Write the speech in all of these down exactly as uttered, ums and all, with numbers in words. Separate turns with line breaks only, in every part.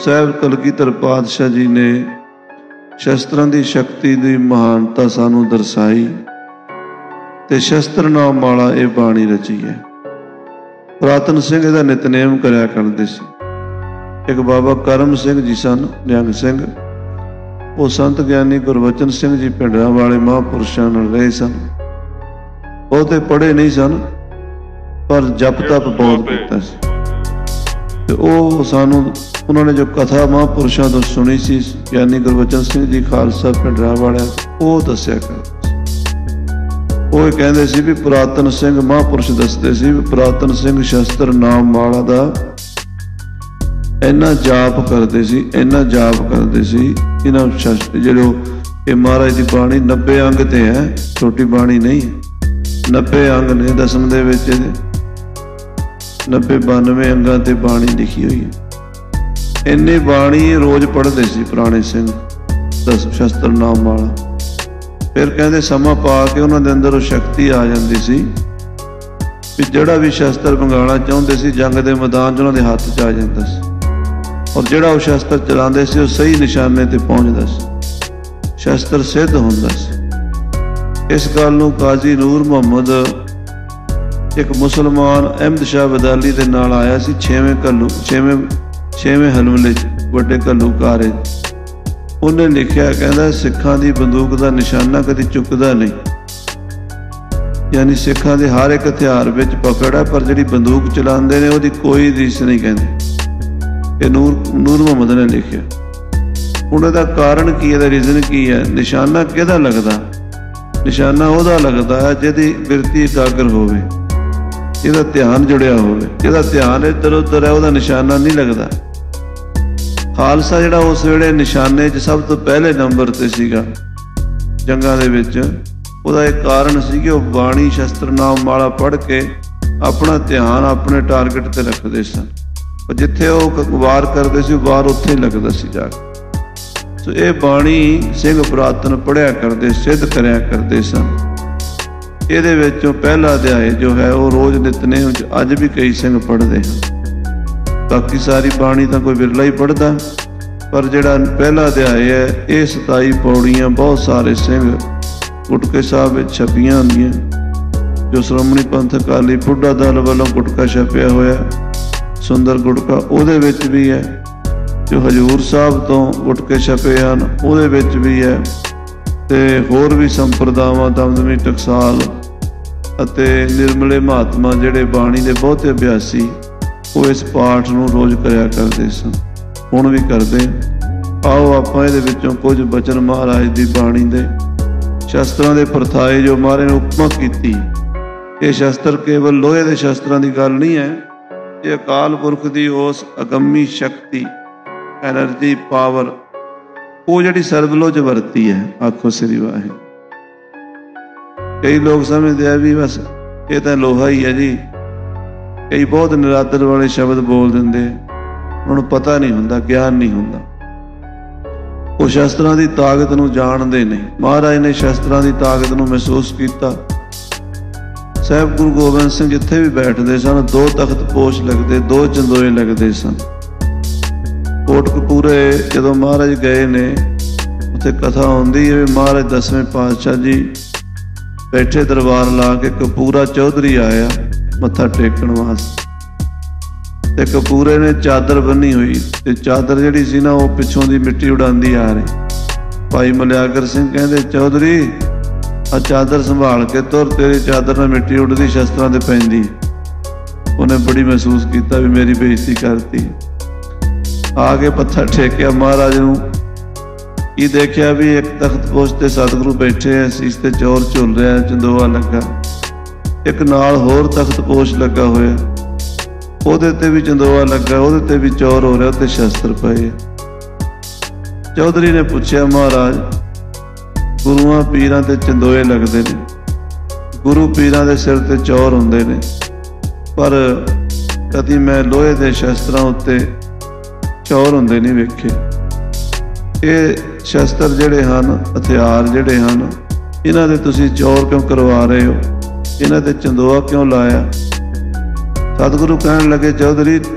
ਸਾਹਿਬ ਕਲਗੀਧਰ ਪਾਤਸ਼ਾਹ जी ने शस्त्रां की शक्ति की महानता सानू दर्शाई ते शस्त्र नाम माला ये बाणी रची है। पुरातन सिंह इहदा नितनेम करया करदे सी। एक बाबा करम सिंह जी सन निहंग सिंह, वो संत ज्ञानी गुरबचन सिंह जी भिंडरां वाले महापुरुषां नाल रहे सन। बहुते पढ़े नहीं सन पर जप तप बहुत कीता सी। ते ओह सानू उन्होंने जो कथा महापुरुषों तो सुनी सी ज्ञानी गुरबचन सिंह जी खालसा भिंडरां वाले वो दस्या करते। वो कहते सी भी पुरातन सिंह महापुरुष दसते सी भी पुरातन सिंह शस्त्र नाम माला दा इन्ना जाप करते सी, इन्ना जाप करते सी। इन्हां शस्त्र जो ये महाराज की बाणी नब्बे अंग ते है, छोटी बाणी नहीं है। नब्बे अंग ने दसम दे विच नब्बे बानवे अंगां ते बाणी लिखी हुई है। इन्नी बाणी रोज़ पढ़ते सी पुराने सिंह दस शस्त्र नाम माला। फिर कहते समा पा के उन्होंने अंदर शक्ति आ जाती सी भी जिहड़ा भी शस्त्र मंगाना चाहते सी जंग के मैदान च उन्होंने हाथ च आ जाता सी और जिहड़ा वो शस्त्र चलाते सी सही निशाने ते पहुँचता सी, शस्त्र सिद्ध होंदा सी। इस गल नूं काजी नूर मुहम्मद एक मुसलमान अहमद शाह बदाली दे नाल आया सी छेवें घल्लू छेवें छेवें हलमले वड्डे घल्लूकारे। उन्हें लिखिया कहता सिखां दी बंदूक का निशाना कदी चुकदा नहीं, यानी सिखां दे हर एक हथियार विच पकड़ है पर जिहड़ी बंदूक चलाते हैं उहदी कोई रीस नहीं कहते। ये नूर नूर मुहम्मद ने लिखिया। हुण इहदा कारण की है, रीजन की है? निशाना किहदा लगदा? निशाना उहदा लगदा है जिहदी बिरती एकाग्र होवे, जिहदा ध्यान जुड़िया होवे। जिहदा ध्यान इधर उधर है उहदा निशाना नहीं लगदा। खालसा जिहड़ा उस वेले निशाने च सब तो पहले नंबर ते सीगा जंगां दे विच, उहदा एक कारण सी कि वह बाणी शस्त्र नाम माला पढ़ के अपना ध्यान अपने टारगेट ते रखते सन और जिथे वो वार करते सी वार उत्थे ही लगदा सी जाके। सो ये बाणी सिंह पुरातन पढ़िया करते, सिद्ध करया करते सन। ਇਹਦੇ ਵਿੱਚੋਂ ਪਹਿਲਾ ਅਧਿਆਇ जो है वो रोज़ नितनेम अज भी कई सिंह पढ़ते हैं। बाकी सारी बाणी तो कोई बिरला ही पढ़ता, पर जिहड़ा पहला अध्याय है ये सताई पौड़ियाँ बहुत सारे सिंह गुटके साहब विच छपियां होंदियां, जो श्रोमणी पंथ अकाली बुढ़ा दल वालों गुटका छपिया होया सुंदर गुटका उहदे विच भी है, जो हजूर साहब तो गुटके छपे हैं उहदे विच भी है, ते होर भी संप्रदावां दमदमी टकसाल अते निर्मले महात्मा जिहड़े बाणी दे बहुते अभ्यासी वो इस पाठ नूं रोज़ करया करदे सन, हुण भी करदे। आओ आपां इहदे विचों कुछ बचन महाराज दी बाणी दे शस्त्रां दे परथाए जो महाराज ने उपमा कीती। ये शस्त्र केवल लोहे दे शस्त्रां दी गल नहीं है, ये अकाल पुरख दी उस अगम्मी शक्ति एनर्जी पावर वो जिहड़ी सरबलो च वरती है। आखो श्री वाहिगुरू। कई लोग समझते हैं भी बस ये तो लोहा ही है जी, कई बहुत निरादर वाले शब्द बोल देंगे, उन्होंने पता नहीं हुंदा, ज्ञान नहीं हुंदा, वो शस्त्रां दी ताकत नूं जाणदे नहीं। महाराज ने शस्त्रां दी ताकत नूं महसूस किया। साहिब गुरु गोबिंद सिंह जिथे भी बैठते सन दो तख्त पोश लगते, दो चंदोए लगते सन। कोटकपूरे जदों महाराज गए ने उत्थे कथा होंदी है, महाराज दसवें पातशाह जी बैठे दरबार ला के कपूरा चौधरी आया मत्था टेकण वास्ते, ते कपूरे ने चादर बन्नी हुई ते चादर जिहड़ी सी ना वो पिछों दी मिट्टी उड़ांदी आ रही। भाई मलियागर सिंह कहंदे चौधरी आ चादर संभाल के तुर, तेरी चादर नाल मिट्टी उड़दी शस्त्रां ते पैंदी। उन्हें बड़ी महसूस किया भी मेरी बेइज्जती करती। आके पत्थर ठेकिया महाराज नूं, की देखिया भी एक तख्त पोश ते सतगुरु बैठे हैं, सीस ते चौर झुल रहा है, चंदोआ लगा, एक नाल होर तख्त पोश लगा होया, उहदे ते भी चंदोआ लगा, उहदे ते भी चौर हो रहा, उत्ते शस्त्र पए। चौधरी ने पूछया महाराज गुरुआं पीरां ते चंदोए लगदे ने, गुरु पीरां दे सिर ते चौर हुंदे ने, पर कदी मैं लोहे दे शस्त्रां उत्ते चौर हुंदे नहीं वेखे। ये शस्त्र जिहड़े हन, हथियार जिहड़े हन, इन्हां दे तुसीं चौर क्यों करवा रहे हो, इन्हां ते चंदोआ क्यों लाया? सतगुरु कहण लगे चौधरी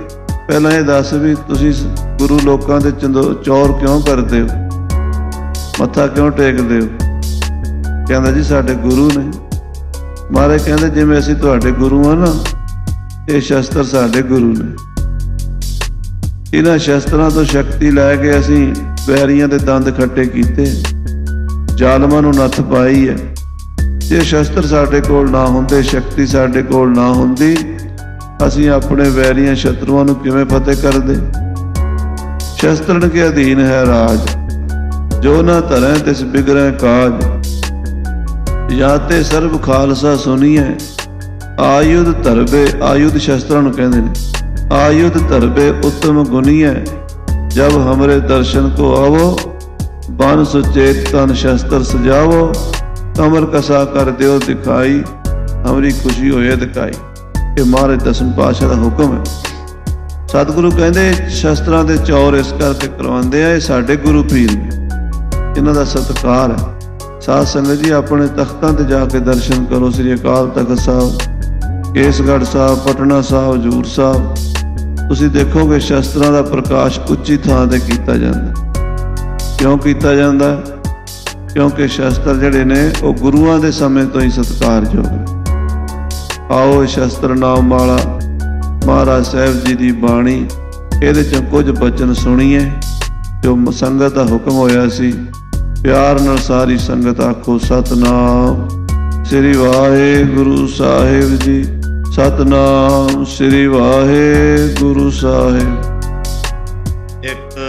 ਪਹਿਲਾਂ ਇਹ ਦੱਸ ਵੀ ਤੁਸੀਂ ਗੁਰੂ ਲੋਕਾਂ ਦੇ ਚੰਦੋ ਚੌਰ ਕਿਉਂ ਕਰਦੇ ਹੋ, ਮੱਥਾ ਕਿਉਂ ਟੇਕਦੇ ਹੋ? ਕਹਿੰਦਾ ਜੀ ਸਾਡੇ ਗੁਰੂ ਨੇ। ਮਹਾਰਾਜ ਕਹਿੰਦੇ ਜਿਵੇਂ ਅਸੀਂ ਤੁਹਾਡੇ ਗੁਰੂ ਆ ਨਾ, ਇਹ ਸ਼ਸਤਰ ਸਾਡੇ ਗੁਰੂ ਨੇ। ਇਹਨਾਂ ਸ਼ਸਤਰਾਂ ਤੋਂ ਸ਼ਕਤੀ ਲੈ ਕੇ ਅਸੀਂ ਵੈਰੀਆਂ ਦੇ ਦੰਦ ਖੱਟੇ ਕੀਤੇ, ਜ਼ਾਲਮਾਂ ਨੂੰ ਨੱਥ ਪਾਈ ਹੈ। ਜੇ ਸ਼ਸਤਰ ਸਾਡੇ ਕੋਲ ਨਾ ਹੁੰਦੇ, ਸ਼ਕਤੀ ਸਾਡੇ ਕੋਲ ਨਾ ਹੁੰਦੀ, ਅਸੀਂ ਆਪਣੇ ਵੈਰੀਆਂ ਸ਼ਤਰੂਆਂ ਨੂੰ ਕਿਵੇਂ ਫਤਿਹ ਕਰਦੇ? ਸ਼ਸਤਰਨ ਕੇ ਅਧੀਨ ਹੈ ਰਾਜ, ਜੋ ਨਾ ਧਰੈ ਤਿਸ ਬਿਗੜੈ ਕਾਜ। ਜਾਂ ਤੇ ਸਰਬ ਖਾਲਸਾ ਸੁਣੀਐ, ਆਯੁਧ ਧਰਬੇ, ਆਯੁਧ ਸ਼ਸਤਰਾਂ ਨੂੰ ਕਹਿੰਦੇ ਨੇ, ਆਯੁਧ ਧਰਬੇ ਉੱਤਮ ਗੁਣੀਐ। ਜਬ ਹਮਰੇ ਦਰਸ਼ਨ ਕੋ ਆਵੋ, ਬਨ ਸੁਚੇਤ ਤਨ ਸ਼ਸਤਰ ਸਜਾਵੋ। ਕਮਰ ਕਸਾ ਕਰ ਦਿਓ ਦਿਖਾਈ, ਹਮਰੀ ਖੁਸ਼ੀ ਹੋਏ ਦਿਖਾਈ। ਇਹ ਮਹਾਰਾਜ ਦਸਮ ਪਾਤਸ਼ਾਹ ਦਾ ਹੁਕਮ ਹੈ। ਸਤਿਗੁਰੂ ਕਹਿੰਦੇ ਸ਼ਸਤਰਾਂ ਦੇ ਚੌਰ ਇਸ ਕਰਕੇ ਕਰਵਾਉਂਦੇ ਆ, ਇਹ ਸਾਡੇ ਗੁਰੂ ਪੀਰ ਨੇ, ਇਹਨਾਂ ਦਾ ਸਤਿਕਾਰ ਹੈ। ਸਾਧ ਸੰਗਤ ਜੀ ਆਪਣੇ ਤਖਤਾਂ ਤੇ ਜਾ ਕੇ ਦਰਸ਼ਨ ਕਰੋ, ਸ੍ਰੀ ਅਕਾਲ ਤਖਤ ਸਾਹਿਬ, ਕੇਸਗੜ੍ਹ ਸਾਹਿਬ, ਪਟਨਾ ਸਾਹਿਬ, ਹਜ਼ੂਰ ਸਾਹਿਬ। ਤੁਸੀਂ ਦੇਖੋਗੇ ਸ਼ਸਤਰਾਂ ਦਾ ਪ੍ਰਕਾਸ਼ ਉੱਚੀ ਥਾਂ ਤੇ ਕੀਤਾ ਜਾਂਦਾ। ਕਿਉਂ ਕੀਤਾ ਜਾਂਦਾ? ਕਿਉਂਕਿ ਸ਼ਸਤਰ ਜਿਹੜੇ ਨੇ ਉਹ ਗੁਰੂਆਂ ਦੇ ਸਮੇਂ ਤੋਂ ਹੀ ਸਤਿਕਾਰਯੋਗ ਨੇ। ਆਓ ਸ਼ਸਤਰ ਨਾਮ ਮਾਲਾ ਮਹਾਰਾਜ ਸਾਹਿਬ ਜੀ ਦੀ ਬਾਣੀ, ਇਹਦੇ 'ਚੋਂ ਕੁਝ ਬਚਨ ਸੁਣੀਏ ਜੋ ਸੰਗਤ ਦਾ ਹੁਕਮ ਹੋਇਆ ਸੀ। ਪਿਆਰ ਨਾਲ ਸਾਰੀ ਸੰਗਤ ਆਖੋ ਸਤਨਾਮ ਸ੍ਰੀ ਵਾਹਿਗੁਰੂ ਸਾਹਿਬ ਜੀ, ਸਤਨਾਮ ਸ੍ਰੀ ਵਾਹਿਗੁਰੂ ਸਾਹਿਬ।
ਇੱਕ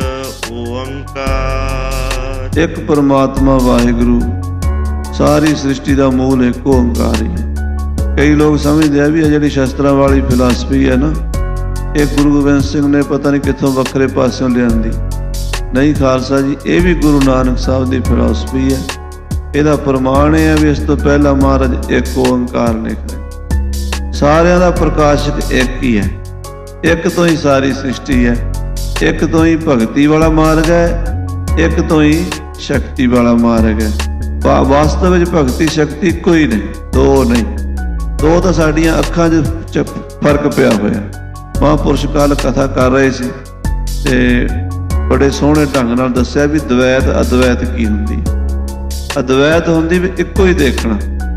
ਓੰਕਾਰ,
ਇੱਕ ਪਰਮਾਤਮਾ ਵਾਹਿਗੁਰੂ, ਸਾਰੀ ਸ੍ਰਿਸ਼ਟੀ ਦਾ ਮੂਲ ਇੱਕ ਓੰਕਾਰ ਹੀ ਹੈ। ਕਈ ਲੋਕ ਸਮਝਦੇ ਆ ਵੀ ਇਹ ਜਿਹੜੀ ਸ਼ਸਤਰਾਂ ਵਾਲੀ ਫਿਲਾਸਫੀ ਹੈ ਨਾ, ਇਹ ਗੁਰੂ ਗੋਬਿੰਦ ਸਿੰਘ ਨੇ ਪਤਾ ਨਹੀਂ ਕਿੱਥੋਂ ਵੱਖਰੇ ਪਾਸਿਓਂ ਲਿਆਂਦੀ। ਨਹੀਂ ਖਾਲਸਾ ਜੀ, ਇਹ ਵੀ ਗੁਰੂ ਨਾਨਕ ਸਾਹਿਬ ਦੀ ਫਿਲਾਸਫੀ ਹੈ। ਇਹਦਾ ਪ੍ਰਮਾਣ ਇਹ ਹੈ ਵੀ ਇਸ ਤੋਂ ਪਹਿਲਾਂ ਮਹਾਰਾਜ ਇੱਕ ਓੰਕਾਰ ਲਿਖਦੇ। ਸਾਰਿਆਂ ਦਾ ਪ੍ਰਕਾਸ਼ਕ ਇੱਕ ਹੀ ਹੈ, ਇੱਕ ਤੋਂ ਹੀ ਸਾਰੀ ਸ੍ਰਿਸ਼ਟੀ ਹੈ, ਇੱਕ ਤੋਂ ਹੀ ਭਗਤੀ ਵਾਲਾ ਮਾਰਗ ਹੈ, ਇੱਕ ਤੋਂ ਹੀ ਸ਼ਕਤੀ ਵਾਲਾ ਮਾਰਗ ਹੈ। ਵਾਸਤਵ ਵਿੱਚ ਭਗਤੀ ਸ਼ਕਤੀ ਇੱਕੋ ਹੀ ਨੇ, ਦੋ ਨਹੀਂ। ਦੋ ਤਾਂ ਸਾਡੀਆਂ ਅੱਖਾਂ 'ਚ ਫਰਕ ਪਿਆ ਹੋਇਆ। ਮਹਾਂਪੁਰਸ਼ ਕੱਲ੍ਹ ਕਥਾ ਕਰ ਰਹੇ ਸੀ ਤੇ ਬੜੇ ਸੋਹਣੇ ਢੰਗ ਨਾਲ ਦੱਸਿਆ ਵੀ ਦਵੈਤ ਅਦਵੈਤ ਕੀ ਹੁੰਦੀ ਹੈ। ਅਦਵੈਤ ਹੁੰਦੀ ਵੀ ਇੱਕੋ ਹੀ ਦੇਖਣਾ,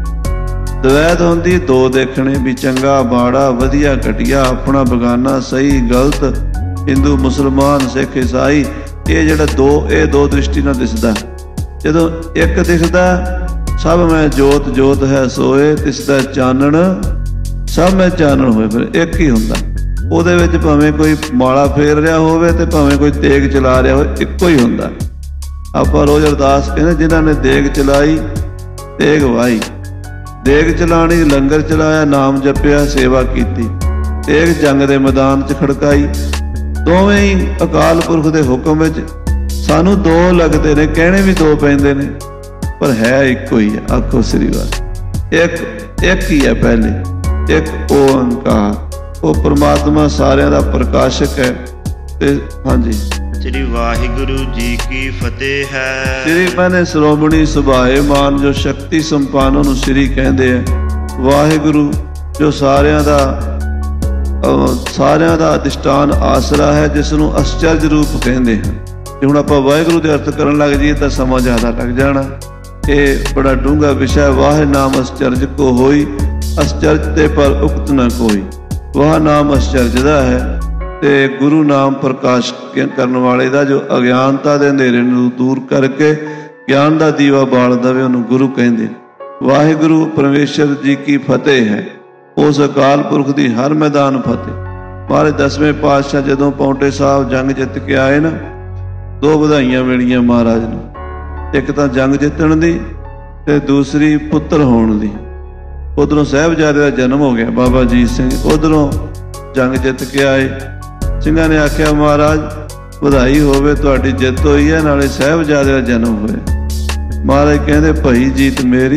ਦਵੈਤ ਹੁੰਦੀ ਦੋ ਦੇਖਣੇ, ਵੀ ਚੰਗਾ ਮਾੜਾ, ਵਧੀਆ ਘਟੀਆ, ਆਪਣਾ ਬਗਾਨਾ, ਸਹੀ ਗਲਤ, ਹਿੰਦੂ ਮੁਸਲਮਾਨ, ਸਿੱਖ ਈਸਾਈ। ਇਹ ਜਿਹੜਾ ਦੋ, ਇਹ ਦੋ ਦ੍ਰਿਸ਼ਟੀ ਨਾਲ ਦਿਸਦਾ। ਜਦੋਂ ਇੱਕ ਦਿਖਦਾ, ਸਭ ਮੈਂ ਜੋਤ ਜੋਤ ਹੈ ਸੋਏ, ਤਿਸਦਾ ਚਾਨਣ ਸਭ ਮੈਂ ਚਾਨਣ ਹੋਏ, ਫਿਰ ਇੱਕ ਹੀ ਹੁੰਦਾ। ਉਹਦੇ ਵਿੱਚ ਭਾਵੇਂ ਕੋਈ ਮਾਲਾ ਫੇਰ ਰਿਹਾ ਹੋਵੇ ਤੇ ਭਾਵੇਂ ਕੋਈ ਦੇਗ ਚਲਾ ਰਿਹਾ ਹੋਵੇ, ਇੱਕੋ ਹੀ ਹੁੰਦਾ। ਆਪਾਂ ਰੋਜ਼ ਅਰਦਾਸ ਕਹਿੰਦੇ, ਜਿਨ੍ਹਾਂ ਨੇ ਦੇਗ ਚਲਾਈ ਤੇਗ ਵਾਈ। ਦੇਗ ਚਲਾਣੀ, ਲੰਗਰ ਚਲਾਇਆ, ਨਾਮ ਜਪਿਆ, ਸੇਵਾ ਕੀਤੀ। ਤੇਗ ਜੰਗ ਦੇ ਮੈਦਾਨ 'ਚ ਖੜਕਾਈ। ਦੋਵੇਂ ਹੀ ਅਕਾਲ ਪੁਰਖ ਦੇ ਹੁਕਮ ਵਿੱਚ। ਸਾਨੂੰ ਦੋ ਲੱਗਦੇ ਨੇ, ਕਹਿਣੇ ਵੀ ਦੋ ਪੈਂਦੇ ਨੇ, ਪਰ ਹੈ ਇੱਕੋ ਹੀ ਹੈ। ਆਖੋ ਸ੍ਰੀ ਵਾਹਿਗੁਰੂ। ਇੱਕ ਇੱਕ ਹੀ ਹੈ ਪਹਿਲੇ, ਇੱਕ ਓੰਕਾਰ। ਉਹ ਪਰਮਾਤਮਾ ਸਾਰਿਆਂ ਦਾ ਪ੍ਰਕਾਸ਼ਕ ਹੈ। ਤੇ ਹਾਂਜੀ,
ਸ੍ਰੀ ਵਾਹਿਗੁਰੂ ਜੀ ਕੀ ਫਤਿਹ ਹੈ।
ਸ੍ਰੀ ਮੈਨੇ ਸ਼੍ਰੋਮਣੀ ਸੁਭਾਏ ਮਾਨ, ਜੋ ਸ਼ਕਤੀ ਸੰਪੰਨ ਉਹਨੂੰ ਸ੍ਰੀ ਕਹਿੰਦੇ ਆ। ਵਾਹਿਗੁਰੂ ਜੋ ਸਾਰਿਆਂ ਦਾ ਸਾਰਿਆਂ ਦਾ ਅਧਿਸ਼ਟਾਨ ਆਸਰਾ ਹੈ, ਜਿਸ ਨੂੰ ਅਸਚਰਜ ਰੂਪ ਕਹਿੰਦੇ ਹਨ। ਜੇ ਹੁਣ ਆਪਾਂ ਵਾਹਿਗੁਰੂ ਦੇ ਅਰਥ ਕਰਨ ਲੱਗ ਜਾਈਏ ਤਾਂ ਸਮਾਂ ਜ਼ਿਆਦਾ ਲੱਗ ਜਾਣਾ। ਇਹ ਬੜਾ ਡੂੰਘਾ ਵਿਸ਼ਾ ਹੈ। ਵਾਹਿ ਨਾਮ ਅਸਚਰਜ ਕੋ ਹੋਈ, ਅਸਚਰਜ ਤੇ ਪਰ ਉਕਤ ਨਾ ਕੋਈ। ਵਾਹ ਨਾਮ ਅਸਚਰਜ ਦਾ ਹੈ ਤੇ ਗੁਰੂ ਨਾਮ ਪ੍ਰਕਾਸ਼ ਕਰਨ ਵਾਲੇ ਦਾ, ਜੋ ਅਗਿਆਨਤਾ ਦੇ ਹਨੇਰੇ ਨੂੰ ਦੂਰ ਕਰਕੇ ਗਿਆਨ ਦਾ ਦੀਵਾ ਬਾਲ ਦੇਵੇ, ਉਹਨੂੰ ਗੁਰੂ ਕਹਿੰਦੇ। ਵਾਹਿਗੁਰੂ ਪਰਮੇਸ਼ਰ ਜੀ ਕੀ ਫਤਿਹ ਹੈ। ਉਸ ਅਕਾਲ ਪੁਰਖ ਦੀ ਹਰ ਮੈਦਾਨ ਫਤਿਹ। ਮਹਾਰਾਜ ਦਸਵੇਂ ਪਾਤਸ਼ਾਹ ਜਦੋਂ ਪਾਉਂਟੇ ਸਾਹਿਬ ਜੰਗ ਜਿੱਤ ਕੇ ਆਏ ਨਾ, ਦੋ ਵਧਾਈਆਂ ਮਿਲੀਆਂ ਮਹਾਰਾਜ ਨੂੰ। ਇੱਕ ਤਾਂ ਜੰਗ ਜਿੱਤਣ ਦੀ ਤੇ ਦੂਸਰੀ ਪੁੱਤਰ ਹੋਣ ਦੀ। ਉਧਰੋਂ ਸਾਹਿਬਜ਼ਾਦੇ ਦਾ ਜਨਮ ਹੋ ਗਿਆ, ਬਾਬਾ ਅਜੀਤ ਸਿੰਘ। ਉਧਰੋਂ ਜੰਗ ਜਿੱਤ ਕੇ ਆਏ। ਸਿੰਘਾਂ ਨੇ ਆਖਿਆ, ਮਹਾਰਾਜ ਵਧਾਈ ਹੋਵੇ, ਤੁਹਾਡੀ ਜਿੱਤ ਹੋਈ ਹੈ, ਨਾਲੇ ਸਾਹਿਬਜ਼ਾਦੇ ਦਾ ਜਨਮ ਹੋਇਆ। ਮਹਾਰਾਜ ਕਹਿੰਦੇ, ਭਾਈ ਜੀਤ ਮੇਰੀ,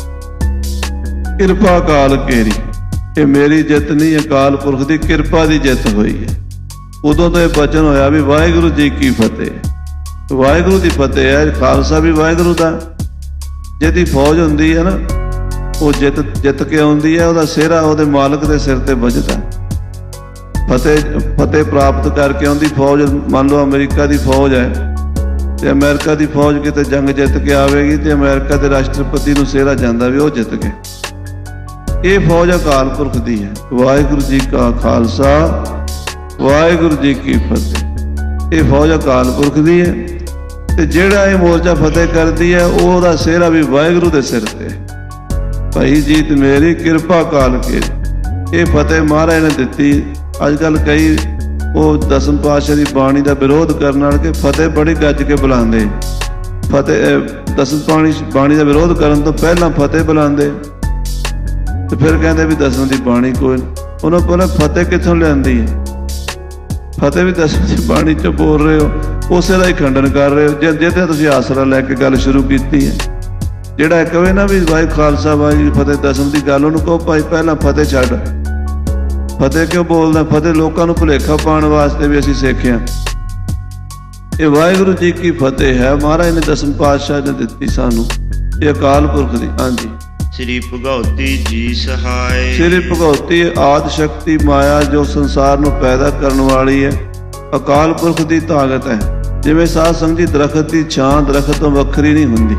ਕਿਰਪਾ ਕਾਲ ਕੇਰੀ। ਇਹ ਮੇਰੀ ਜਿੱਤ ਨਹੀਂ, ਅਕਾਲ ਪੁਰਖ ਦੀ ਕਿਰਪਾ ਦੀ ਜਿੱਤ ਹੋਈ ਹੈ। ਉਦੋਂ ਤੋਂ ਇਹ ਬਚਨ ਹੋਇਆ ਵੀ ਵਾਹਿਗੁਰੂ ਜੀ ਕੀ ਫਤਿਹ। ਵਾਹਿਗੁਰੂ ਦੀ ਫਤਿਹ ਹੈ। ਖਾਲਸਾ ਵੀ ਵਾਹਿਗੁਰੂ ਦਾ। ਜਿਹਦੀ ਫੌਜ ਹੁੰਦੀ ਹੈ ਨਾ, ਉਹ ਜਿੱਤ ਜਿੱਤ ਕੇ ਆਉਂਦੀ ਹੈ, ਉਹਦਾ ਸਿਹਰਾ ਉਹਦੇ ਮਾਲਕ ਦੇ ਸਿਰ ਤੇ ਵੱਜਦਾ। ਫਤਿਹ ਫਤਿਹ ਪ੍ਰਾਪਤ ਕਰਕੇ ਉਹਦੀ ਫੌਜ, ਮੰਨ ਲਓ ਅਮਰੀਕਾ ਦੀ ਫੌਜ ਹੈ ਤੇ ਅਮਰੀਕਾ ਦੀ ਫੌਜ ਕਿਤੇ ਜੰਗ ਜਿੱਤ ਕੇ ਆਵੇਗੀ ਤੇ ਅਮਰੀਕਾ ਦੇ ਰਾਸ਼ਟਰਪਤੀ ਨੂੰ ਸਿਹਰਾ ਜਾਂਦਾ ਵੀ ਉਹ ਜਿੱਤ ਗਏ। ਇਹ ਫੌਜ ਅਕਾਲ ਪੁਰਖ ਦੀ ਹੈ। ਵਾਹਿਗੁਰੂ ਜੀ ਕਾ ਖਾਲਸਾ, ਵਾਹਿਗੁਰੂ ਜੀ ਕੀ ਫਤਿਹ। ਇਹ ਫੌਜ ਅਕਾਲ ਪੁਰਖ ਦੀ ਹੈ ਤੇ ਜਿਹੜਾ ਇਹ ਮੋਰਚਾ ਫਤਿਹ ਕਰਦੀ ਹੈ ਉਹਦਾ ਸਿਹਰਾ ਵੀ ਵਾਹਿਗੁਰੂ ਦੇ ਸਿਰ ਤੇ। ਭਾਈ ਜੀਤ ਮੇਰੀ ਕਿਰਪਾ ਕਾਲ ਕੇ ਇਹ ਫਤਿਹ ਮਹਾਰਾਜ ਨੇ ਦਿੱਤੀ। ਅੱਜ ਕੱਲ੍ਹ ਕਈ ਉਹ ਦਸਮ ਪਾਤਸ਼ਾਹ ਦੀ ਬਾਣੀ ਦਾ ਵਿਰੋਧ ਕਰਨ ਨਾਲ ਕਿ ਫਤਿਹ ਬੜੀ ਗੱਜ ਕੇ ਬੁਲਾਉਂਦੇ, ਫਤਿਹ ਦਸਮ ਬਾਣੀ ਬਾਣੀ ਦਾ ਵਿਰੋਧ ਕਰਨ ਤੋਂ ਪਹਿਲਾਂ ਫਤਿਹ ਬੁਲਾਉਂਦੇ ਤੇ ਫਿਰ ਕਹਿੰਦੇ ਵੀ ਦਸਮ ਦੀ ਬਾਣੀ ਕੋਈ। ਉਹਨਾਂ ਪਹਿਲਾਂ ਫਤਿਹ ਕਿੱਥੋਂ ਲਿਆਂਦੀ ਹੈ? ਫਤਿਹ ਵੀ ਦਸਮ ਦੀ ਬਾਣੀ 'ਚੋਂ ਬੋਲ ਰਹੇ ਹੋ, ਉਸੇ ਦਾ ਹੀ ਖੰਡਨ ਕਰ ਰਹੇ ਹੋ। ਜੇ ਜੇ ਤੇ ਤੁਸੀਂ ਆਸਰਾ ਲੈ ਕੇ ਗੱਲ ਸ਼ੁਰੂ ਕੀਤੀ ਹੈ, ਜਿਹੜਾ ਕਹੇ ਨਾ ਵੀ ਵਾਹਿਗੁਰੂ ਖਾਲਸਾ ਵਾਹਿਗੁਰੂ ਫਤਿਹ ਦਸਮ ਦੀ ਗੱਲ, ਉਹਨੂੰ ਕਹੋ ਭਾਈ ਪਹਿਲਾਂ ਫਤਿਹ ਛੱਡ। ਫਤਿਹ ਕਿਉਂ ਬੋਲਦਾ? ਫਤਿਹ ਲੋਕਾਂ ਨੂੰ ਭੁਲੇਖਾ ਪਾਉਣ ਵਾਸਤੇ ਵੀ ਅਸੀਂ ਸਿੱਖਿਆ। ਇਹ ਵਾਹਿਗੁਰੂ ਜੀ ਕੀ ਫਤਿਹ ਹੈ, ਮਹਾਰਾਜ ਨੇ ਦਸਮ ਪਾਤਸ਼ਾਹ ਨੇ ਦਿੱਤੀ ਸਾਨੂੰ, ਇਹ ਅਕਾਲ ਪੁਰਖ ਦੀ। ਹਾਂਜੀ।
ਸ੍ਰੀ ਭਗਉਤੀ ਜੀ ਸਹਾਇ।
ਸ੍ਰੀ ਭਗਉਤੀ ਆਦਿ ਸ਼ਕਤੀ ਮਾਇਆ ਜੋ ਸੰਸਾਰ ਨੂੰ ਪੈਦਾ ਕਰਨ ਵਾਲੀ ਹੈ, ਅਕਾਲ ਪੁਰਖ ਦੀ ਤਾਕਤ ਹੈ। ਜਿਵੇਂ ਸਾਧ ਸੰਗਤ ਜੀ ਦਰਖਤ ਦੀ ਛਾਂ ਦਰਖਤ ਤੋਂ ਵੱਖਰੀ ਨਹੀਂ ਹੁੰਦੀ।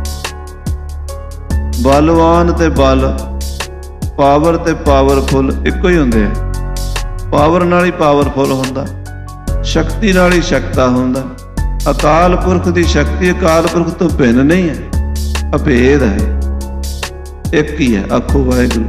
ਬਲਵਾਨ ਤੇ ਬਲ, ਪਾਵਰ ਤੇ ਪਾਵਰਫੁੱਲ ਇੱਕੋ ਹੀ ਹੁੰਦੇ ਆ। ਪਾਵਰ ਨਾਲ ਹੀ ਪਾਵਰਫੁੱਲ ਹੁੰਦਾ, ਸ਼ਕਤੀ ਨਾਲ ਹੀ ਸ਼ਕਤਾ ਹੁੰਦਾ। ਅਕਾਲ ਪੁਰਖ ਦੀ ਸ਼ਕਤੀ ਅਕਾਲ ਪੁਰਖ ਤੋਂ ਭਿੰਨ ਨਹੀਂ ਹੈ, ਅਭੇਦ ਹੈ, ਇੱਕ ਹੀ ਹੈ। ਆਖੋ ਵਾਹਿਗੁਰੂ।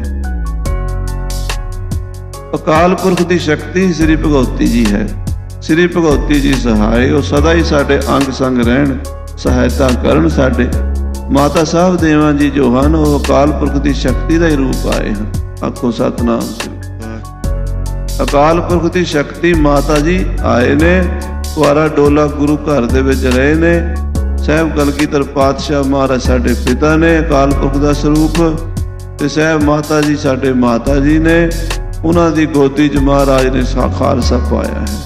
ਅਕਾਲ ਪੁਰਖ ਦੀ ਸ਼ਕਤੀ ਸ੍ਰੀ ਭਗਉਤੀ ਜੀ ਹੈ। ਸ੍ਰੀ ਭਗਉਤੀ ਜੀ ਸਹਾਇ, ਉਹ ਸਦਾ ਹੀ ਸਾਡੇ ਅੰਗ ਸੰਗ ਰਹਿਣ, ਸਹਾਇਤਾ ਕਰਨ। ਸਾਡੇ ਮਾਤਾ ਸਾਹਿਬ ਦੇਵਾਂ ਜੀ ਜੋ ਹਨ ਉਹ ਅਕਾਲ ਪੁਰਖ ਦੀ ਸ਼ਕਤੀ ਦਾ ਹੀ ਰੂਪ ਆਏ ਹਨ। ਆਖੋ ਸਤਿਨਾਮ ਸ੍ਰੀ ਅਕਾਲ ਪੁਰਖ ਦੀ ਸ਼ਕਤੀ ਮਾਤਾ ਜੀ ਆਏ ਨੇ। ਕੁਆਰਾ ਡੋਲਾ ਗੁਰੂ ਘਰ ਦੇ ਵਿੱਚ ਰਹੇ ਨੇ। ਸਾਹਿਬ ਕਲਗੀਧਰ ਪਾਤਸ਼ਾਹ ਮਹਾਰਾਜ ਸਾਡੇ ਪਿਤਾ ਨੇ, ਅਕਾਲ ਪੁਰਖ ਦਾ ਸਰੂਪ। ਤੇ ਸਾਹਿਬ ਮਾਤਾ ਜੀ ਸਾਡੇ ਮਾਤਾ ਜੀ ਨੇ, ਉਹਨਾਂ ਦੀ ਗੋਦੀ 'ਚ ਮਹਾਰਾਜ ਨੇ ਖਾਲਸਾ ਪਾਇਆ ਹੈ।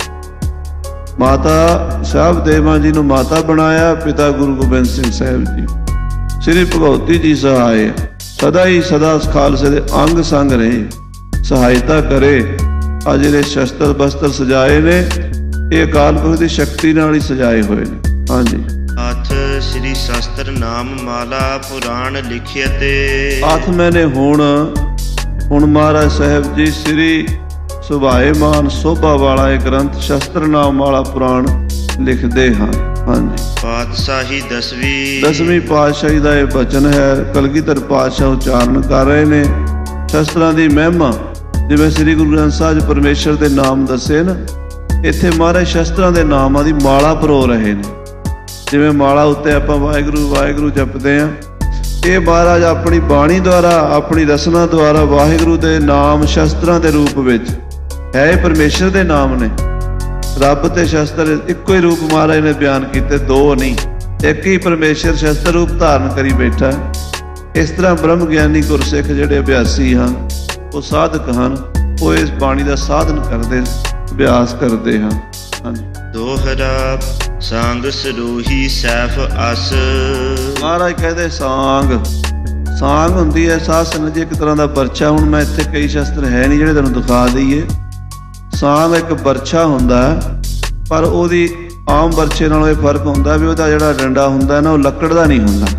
ਮਾਤਾ ਸਾਹਿਬ ਦੇਵਾਂ ਜੀ ਨੂੰ ਮਾਤਾ ਬਣਾਇਆ, ਪਿਤਾ ਗੁਰੂ ਗੋਬਿੰਦ ਸਿੰਘ ਸਾਹਿਬ ਜੀ। ਸ੍ਰੀ ਭਗਉਤੀ ਜੀ ਸਹਾਇ, ਸਦਾ ਹੀ ਸਦਾ ਖਾਲਸੇ ਦੇ ਅੰਗ ਸੰਗ ਰਹੇ, ਸਹਾਇਤਾ ਕਰੇ। ਆ ਜਿਹੜੇ ਸ਼ਸਤਰ ਬਸਤਰ ਸਜਾਏ ਨੇ ਇਹ ਅਕਾਲ ਪੁਰਖ ਦੀ ਸ਼ਕਤੀ ਨਾਲ ਹੀ ਸਜਾਏ ਹੋਏ ਨੇ। ਹਾਂਜੀ।
ਹੱਥ ਸ੍ਰੀ ਸ਼ਸਤਰ ਨਾਮ ਮਾਲਾ ਪੁਰਾਣ ਲਿਖਿਆ ਤੇ। ਹੱਥ
ਮੈਨੇ ਹੁਣ ਹੁਣ ਮਹਾਰਾਜ ਸਾਹਿਬ ਜੀ ਸ੍ਰੀ ਸੁਭਾਏਮਾਨ ਸੋਭਾ ਵਾਲਾ ਇਹ ਗ੍ਰੰਥ ਸ਼ਸਤਰ ਨਾਮ ਵਾਲਾ ਪੁਰਾਣ ਲਿਖਦੇ ਹਨ। ਹਾਂਜੀ।
ਪਾਤਸ਼ਾਹੀ ਦਸਵੀਂ
ਦਸਵੀਂ ਪਾਤਸ਼ਾਹੀ ਦਾ ਇਹ ਬਚਨ ਹੈ। ਕਲਗੀਧਰ ਪਾਤਸ਼ਾਹ ਉਚਾਰਨ ਕਰ ਰਹੇ ਨੇ ਸ਼ਸਤਰਾਂ ਦੀ ਮਹਿਮਾ। ਜਿਵੇਂ ਸ੍ਰੀ ਗੁਰੂ ਗ੍ਰੰਥ ਸਾਹਿਬ ਪਰਮੇਸ਼ਰ ਦੇ ਨਾਮ ਦੱਸੇ ਨਾ, ਇੱਥੇ ਮਹਾਰਾਜ ਸ਼ਸਤਰਾਂ ਦੇ ਨਾਮਾਂ ਦੀ ਮਾਲਾ ਪਰੋ ਰਹੇ ਨੇ। ਜਿਵੇਂ ਮਾਲਾ ਉੱਤੇ ਆਪਾਂ ਵਾਹਿਗੁਰੂ ਵਾਹਿਗੁਰੂ ਜਪਦੇ ਹਾਂ, ਇਹ ਮਹਾਰਾਜ ਆਪਣੀ ਬਾਣੀ ਦੁਆਰਾ, ਆਪਣੀ ਰਸਨਾ ਦੁਆਰਾ ਵਾਹਿਗੁਰੂ ਦੇ ਨਾਮ ਸ਼ਸਤਰਾਂ ਦੇ ਰੂਪ ਵਿੱਚ ਹੈ। ਇਹ ਪਰਮੇਸ਼ਰ ਦੇ ਨਾਮ ਨੇ। ਰੱਬ ਤੇ ਸ਼ਸਤਰ ਇੱਕੋ ਹੀ ਰੂਪ ਮਹਾਰਾਜ ਨੇ ਬਿਆਨ ਕੀਤੇ, ਦੋ ਨਹੀਂ। ਇੱਕ ਹੀ ਪਰਮੇਸ਼ਰ ਸ਼ਸਤਰ ਰੂਪ ਧਾਰਨ ਕਰੀ ਬੈਠਾ। ਇਸ ਤਰ੍ਹਾਂ ਬ੍ਰਹਮ ਗਿਆਨੀ ਗੁਰਸਿੱਖ ਜਿਹੜੇ ਅਭਿਆਸੀ ਹਨ, ਉਹ ਸਾਧਕ ਹਨ, ਉਹ ਇਸ ਬਾਣੀ ਦਾ ਸਾਧਨ ਕਰਦੇ, ਅਭਿਆਸ ਕਰਦੇ ਹਨ। ਹਾਂਜੀ।
ਦੋਹਰਾ ਸੰਗ ਸਰੋਹੀ ਸੈਫ ਅਸ।
ਮਹਾਰਾਜ ਕਹਿੰਦੇ ਸਾਂਗ, ਸਾਂਗ ਹੁੰਦੀ ਹੈ ਸਾਧ ਸੰਗਤ ਜੀ ਇੱਕ ਤਰ੍ਹਾਂ ਦਾ ਬਰਛਾ। ਹੁਣ ਮੈਂ ਇੱਥੇ ਕਈ ਸ਼ਸਤਰ ਹੈ ਨਹੀਂ ਜਿਹੜੇ ਤੁਹਾਨੂੰ ਦਿਖਾ ਦਈਏ। ਸਾਂਗ ਇੱਕ ਬਰਛਾ ਹੁੰਦਾ, ਪਰ ਉਹਦੀ ਆਮ ਬਰਛੇ ਨਾਲੋਂ ਇਹ ਫਰਕ ਹੁੰਦਾ ਵੀ ਉਹਦਾ ਜਿਹੜਾ ਡੰਡਾ ਹੁੰਦਾ ਨਾ ਉਹ ਲੱਕੜ ਦਾ ਨਹੀਂ ਹੁੰਦਾ,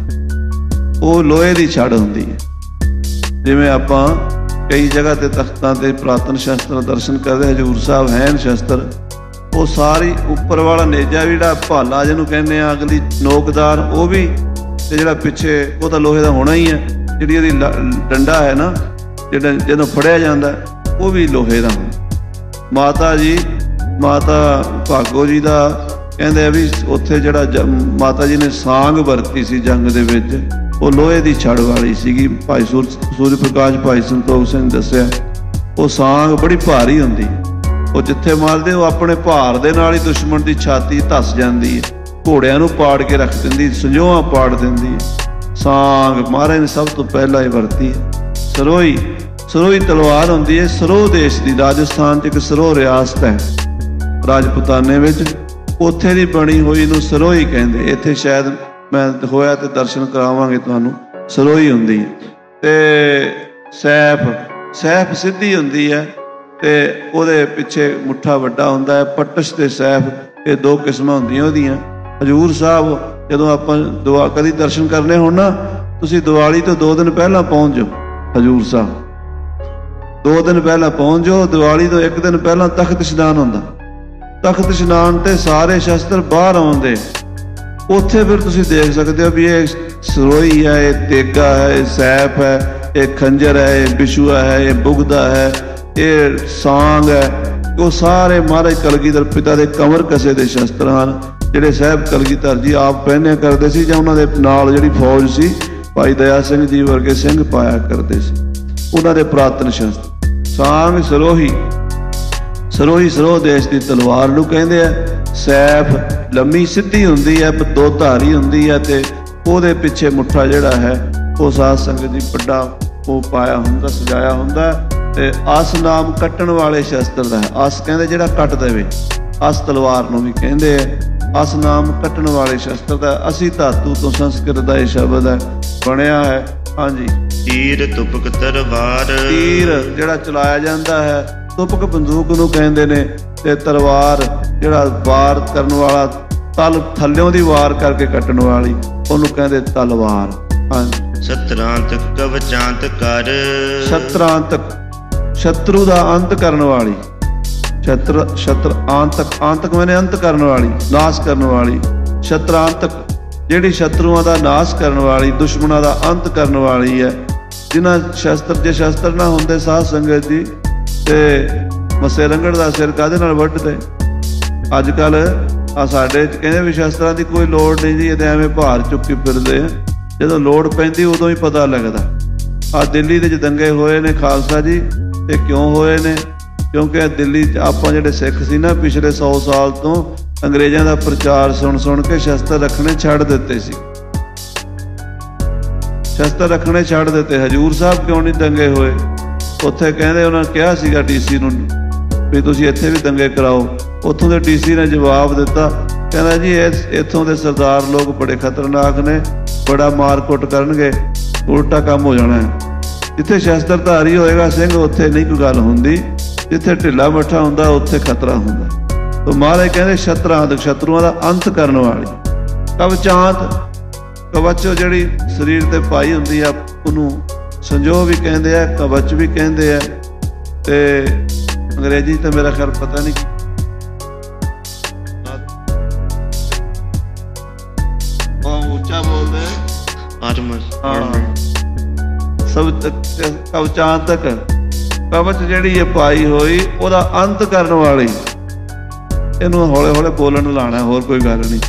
ਉਹ ਲੋਹੇ ਦੀ ਛੜ ਹੁੰਦੀ ਹੈ। ਜਿਵੇਂ ਆਪਾਂ ਕਈ ਜਗ੍ਹਾ ਤੇ ਤਖਤਾਂ ਤੇ ਪੁਰਾਤਨ ਸ਼ਸਤਰ ਦਰਸ਼ਨ ਕਰਦੇ, ਹਜ਼ੂਰ ਸਾਹਿਬ ਹੈ ਸ਼ਸਤਰ, ਉਹ ਸਾਰੀ ਉੱਪਰ ਵਾਲਾ ਨੇਜਾ ਵੀ ਜਿਹੜਾ ਭਾਲਾ ਜਿਹਨੂੰ ਕਹਿੰਦੇ ਆ, ਅਗਲੀ ਨੋਕਦਾਰ ਉਹ ਵੀ, ਤੇ ਜਿਹੜਾ ਪਿੱਛੇ ਉਹ ਤਾਂ ਲੋਹੇ ਦਾ ਹੋਣਾ ਹੀ ਹੈ। ਜਿਹੜੀ ਉਹਦੀ ਡੰਡਾ ਹੈ ਨਾ, ਜਿਹੜਾ ਜਦੋਂ ਫੜਿਆ ਜਾਂਦਾ ਉਹ ਵੀ ਲੋਹੇ ਦਾ ਹੁੰਦਾ। ਮਾਤਾ ਜੀ, ਮਾਤਾ ਭਾਗੋ ਜੀ ਦਾ ਕਹਿੰਦੇ ਆ ਵੀ ਉੱਥੇ ਜਿਹੜਾ ਮਾਤਾ ਜੀ ਨੇ ਸਾਂਗ ਵਰਤੀ ਸੀ ਜੰਗ ਦੇ ਵਿੱਚ, ਉਹ ਲੋਹੇ ਦੀ ਛੜ ਵਾਲੀ ਸੀਗੀ। ਭਾਈ ਸੂਰ ਸੂਰਜ ਪ੍ਰਕਾਸ਼ ਭਾਈ ਸੰਤੋਖ ਸਿੰਘ ਦੱਸਿਆ, ਉਹ ਸਾਂਗ ਬੜੀ ਭਾਰੀ ਹੁੰਦੀ, ਉਹ ਜਿੱਥੇ ਮਾਰਦੇ ਉਹ ਆਪਣੇ ਭਾਰ ਦੇ ਨਾਲ ਹੀ ਦੁਸ਼ਮਣ ਦੀ ਛਾਤੀ ਧੱਸ ਜਾਂਦੀ ਹੈ, ਘੋੜਿਆਂ ਨੂੰ ਪਾੜ ਕੇ ਰੱਖ ਦਿੰਦੀ, ਸੰਜੋਆਂ ਪਾੜ ਦਿੰਦੀ ਹੈ। ਸਾਂਗ ਮਹਾਰਾਜ ਨੇ ਸਭ ਤੋਂ ਪਹਿਲਾਂ ਹੀ ਵਰਤੀ ਹੈ। ਸਰੋਈ, ਸਰੋਈ ਤਲਵਾਰ ਹੁੰਦੀ ਹੈ। ਸਰੋਹ ਦੇਸ਼ ਦੀ, ਰਾਜਸਥਾਨ 'ਚ ਇੱਕ ਸਰੋਹ ਰਿਆਸਤ ਹੈ ਰਾਜਪੂਤਾਨੇ ਵਿੱਚ, ਉੱਥੇ ਦੀ ਬਣੀ ਹੋਈ ਨੂੰ ਸਰੋਈ ਕਹਿੰਦੇ। ਇੱਥੇ ਸ਼ਾਇਦ ਮੈਂ ਹੋਇਆ ਤੇ ਦਰਸ਼ਨ ਕਰਾਵਾਂਗੇ ਤੁਹਾਨੂੰ। ਸਰੋਈ ਹੁੰਦੀ ਹੈ। ਤੇ ਸੈਫ, ਸੈਫ ਸਿੱਧੀ ਹੁੰਦੀ ਹੈ, ਤੇ ਉਹਦੇ ਪਿੱਛੇ ਮੁੱਠਾ ਵੱਡਾ ਹੁੰਦਾ ਹੈ। ਪਟਸ਼ ਤੇ ਸੈਫ, ਇਹ ਦੋ ਕਿਸਮਾਂ ਹੁੰਦੀਆਂ ਉਹਦੀਆਂ। ਹਜ਼ੂਰ ਸਾਹਿਬ ਜਦੋਂ ਆਪਾਂ ਦੁਆ ਕਦੀ ਦਰਸ਼ਨ ਕਰਨੇ ਹੋਣ ਨਾ, ਤੁਸੀਂ ਦੀਵਾਲੀ ਤੋਂ ਦੋ ਦਿਨ ਪਹਿਲਾਂ ਪਹੁੰਚ ਜਾਓ ਹਜ਼ੂਰ ਸਾਹਿਬ। ਦੋ ਦਿਨ ਪਹਿਲਾਂ ਪਹੁੰਚ ਜਾਓ। ਦੀਵਾਲੀ ਤੋਂ ਇੱਕ ਦਿਨ ਪਹਿਲਾਂ ਤਖਤ ਇਸ਼ਨਾਨ ਹੁੰਦਾ। ਤਖਤ ਇਸ਼ਨਾਨ ਤੇ ਸਾਰੇ ਸ਼ਸਤਰ ਬਾਹਰ ਆਉਂਦੇ। ਉੱਥੇ ਫਿਰ ਤੁਸੀਂ ਦੇਖ ਸਕਦੇ ਹੋ ਵੀ ਇਹ ਸਰੋਈ ਹੈ, ਇਹ ਤੇਗਾ ਹੈ, ਇਹ ਸੈਫ ਹੈ, ਇਹ ਖੰਜਰ ਹੈ, ਇਹ ਬਿਸ਼ੂਆ ਹੈ, ਇਹ ਬੁਗਦਾ ਹੈ, ਇਹ ਸਾਂਗ ਹੈ। ਉਹ ਸਾਰੇ ਮਹਾਰਾਜ ਕਲਗੀਧਰ ਪਿਤਾ ਦੇ ਕਮਰ ਕਸੇ ਦੇ ਸ਼ਸਤਰ ਹਨ, ਜਿਹੜੇ ਸਾਹਿਬ ਕਲਗੀਧਰ ਜੀ ਆਪ ਪਹਿਨਿਆ ਕਰਦੇ ਸੀ, ਜਾਂ ਉਹਨਾਂ ਦੇ ਨਾਲ ਜਿਹੜੀ ਫੌਜ ਸੀ ਭਾਈ ਦਇਆ ਸਿੰਘ ਜੀ ਵਰਗੇ ਸਿੰਘ ਪਾਇਆ ਕਰਦੇ ਸੀ, ਉਹਨਾਂ ਦੇ ਪੁਰਾਤਨ ਸ਼ਸਤਰ। ਸਾਂਗ ਸਰੋਹੀ, ਸਰੋਹੀ ਸਰੋਹ ਦੇਸ਼ ਦੀ ਤਲਵਾਰ ਨੂੰ ਕਹਿੰਦੇ ਆ। ਸੈਫ ਲੰਮੀ ਸਿੱਧੀ ਹੁੰਦੀ ਹੈ, ਦੋ ਧਾਰੀ ਹੁੰਦੀ ਹੈ, ਤੇ ਉਹਦੇ ਪਿੱਛੇ ਮੁੱਠਾ ਜਿਹੜਾ ਹੈ ਉਹ ਸਾਧ ਸੰਗਤ ਦੀ ਵੱਡਾ ਉਹ ਪਾਇਆ ਹੁੰਦਾ, ਸਜਾਇਆ ਹੁੰਦਾ। ਤੇ ਅਸ ਨਾਮ ਕੱਟਣ ਵਾਲੇ ਸ਼ਸਤਰ ਦਾ ਹੈ। ਅਸ ਕਹਿੰਦੇ ਜਿਹੜਾ ਕੱਟ ਦੇਵੇ, ਅਸ ਤਲਵਾਰ ਨੂੰ ਵੀ ਕਹਿੰਦੇ ਆ। ਅਸ ਨਾਮ ਕੱਟਣ ਵਾਲੇ ਸ਼ਸਤਰ ਦਾ। ਅਸੀਂ ਧਾਤੂ ਤੋਂ ਸੰਸਕ੍ਰਿਤ ਦਾ ਇਹ ਸ਼ਬਦ ਹੈ ਬਣਿਆ ਹੈ। ਹਾਂਜੀ,
ਤੀਰ ਤੁਪਕ ਤਲਵਾਰ,
ਤੀਰ ਜਿਹੜਾ ਚਲਾਇਆ ਜਾਂਦਾ ਹੈ, ਤੁਪਕ ਬੰਦੂਕ ਨੂੰ ਕਹਿੰਦੇ ਨੇ, ਤੇ ਤਲਵਾਰ ਜਿਹੜਾ ਵਾਰ ਕਰਨ ਵਾਲਾ, ਤਲ ਥੱਲਿਓਂ ਦੀ ਵਾਰ ਕਰਕੇ ਕੱਟਣ ਵਾਲੀ, ਉਹਨੂੰ ਕਹਿੰਦੇ ਤਲਵਾਰ। ਹਾਂਜੀ,
ਸਤਰਾਂਤਕ ਕਵਚਾਂਤ ਕਰ,
ਸਤਰਾਂਤਕ ਸ਼ਤਰੂ ਦਾ ਅੰਤ ਕਰਨ ਵਾਲੀ। ਸ਼ਤਰ ਸ਼ਤਰ ਆਂਤਕ, ਆਂਤਕ ਮੈਨੇ ਅੰਤ ਕਰਨ ਵਾਲੀ, ਨਾਸ਼ ਕਰਨ ਵਾਲੀ। ਸ਼ਤਰਾਂਤਕ ਜਿਹੜੀ ਸ਼ਤਰੂਆਂ ਦਾ ਨਾਸ਼ ਕਰਨ ਵਾਲੀ, ਦੁਸ਼ਮਣਾਂ ਦਾ ਅੰਤ ਕਰਨ ਵਾਲੀ ਹੈ। ਜਿਨ੍ਹਾਂ ਸ਼ਸਤਰ, ਜੇ ਸ਼ਸਤਰ ਨਾ ਹੁੰਦੇ ਸਾਧ ਸੰਗਤ ਜੀ, ਤੇ ਮੱਸੇ ਰੰਗੜ ਦਾ ਸਿਰ ਕਾਹਦੇ ਨਾਲ ਵੱਢਦੇ? ਅੱਜ ਕੱਲ੍ਹ ਆ ਸਾਡੇ ਕਹਿੰਦੇ ਵੀ ਸ਼ਸਤਰਾਂ ਦੀ ਕੋਈ ਲੋੜ ਨਹੀਂ ਜੀ, ਇਹਦੇ ਐਵੇਂ ਭਾਰ ਚੁੱਕੀ ਫਿਰਦੇ ਆ। ਜਦੋਂ ਲੋੜ ਪੈਂਦੀ ਉਦੋਂ ਹੀ ਪਤਾ ਲੱਗਦਾ। ਆ ਦਿੱਲੀ ਦੇ 'ਚ ਦੰਗੇ ਹੋਏ ਨੇ ਖਾਲਸਾ ਜੀ, ਇਹ ਕਿਉਂ ਹੋਏ ਨੇ? ਕਿਉਂਕਿ ਦਿੱਲੀ 'ਚ ਆਪਾਂ ਜਿਹੜੇ ਸਿੱਖ ਸੀ ਨਾ, ਪਿਛਲੇ ਸੌ ਸਾਲ ਤੋਂ ਅੰਗਰੇਜ਼ਾਂ ਦਾ ਪ੍ਰਚਾਰ ਸੁਣ ਸੁਣ ਕੇ ਸ਼ਸਤਰ ਰੱਖਣੇ ਛੱਡ ਦਿੱਤੇ ਸੀ। ਸ਼ਸਤਰ ਰੱਖਣੇ ਛੱਡ ਦਿੱਤੇ। ਹਜ਼ੂਰ ਸਾਹਿਬ ਕਿਉਂ ਨਹੀਂ ਦੰਗੇ ਹੋਏ? ਉੱਥੇ ਕਹਿੰਦੇ ਉਹਨਾਂ ਨੇ ਕਿਹਾ ਸੀਗਾ ਡੀ ਸੀ ਨੂੰ ਵੀ ਤੁਸੀਂ ਇੱਥੇ ਵੀ ਦੰਗੇ ਕਰਾਓ। ਉੱਥੋਂ ਦੇ ਡੀ ਸੀ ਨੇ ਜਵਾਬ ਦਿੱਤਾ, ਕਹਿੰਦਾ ਜੀ ਇਸ ਇੱਥੋਂ ਦੇ ਸਰਦਾਰ ਲੋਕ ਬੜੇ ਖਤਰਨਾਕ ਨੇ, ਬੜਾ ਮਾਰ ਕੁੱਟ ਕਰਨਗੇ, ਉਲਟਾ ਕੰਮ ਹੋ ਜਾਣਾ ਹੈ। ਜਿੱਥੇ ਸ਼ਸਤਰਧਾਰੀ ਹੋਏਗਾ ਸਿੰਘ, ਉੱਥੇ ਨਹੀਂ ਕੋਈ ਗੱਲ ਹੁੰਦੀ। ਜਿੱਥੇ ਢਿੱਲਾ ਮੱਠਾ ਹੁੰਦਾ, ਉੱਥੇ ਖਤਰਾ ਹੁੰਦਾ। ਤਾਂ ਮਹਾਰਾਜ ਕਹਿੰਦੇ ਸ਼ਤਰਾਂਤ, ਸ਼ਤਰੂਆਂ ਦਾ ਅੰਤ ਕਰਨ ਵਾਲੀ। ਕਵਚਾਂਤ, ਕਵਚ ਜਿਹੜੀ ਸਰੀਰ ਤੇ ਪਾਈ ਹੁੰਦੀ ਆ, ਉਹਨੂੰ ਸੰਜੋਗ ਵੀ ਕਹਿੰਦੇ ਆ, ਕਵਚ ਵੀ ਕਹਿੰਦੇ ਆ। ਤੇ ਅੰਗਰੇਜ਼ੀ ਤਾਂ ਮੇਰਾ ਖਿਆਲ ਪਤਾ ਨਹੀਂ, ਉਹ ਉੱਚਾ ਬੋਲਦੇ
ਆਰਮਰ।
ਸਭ ਕਵਚਾਂਤਕ, ਕਵਚ ਜਿਹੜੀ ਇਹ ਪਾਈ ਹੋਈ, ਉਹਦਾ ਅੰਤ ਕਰਨ ਵਾਲੀ। ਇਹਨੂੰ ਹੌਲੇ ਹੌਲੇ ਬੋਲਣ ਲਾਣਾ, ਹੋਰ ਕੋਈ ਗੱਲ ਨਹੀਂ।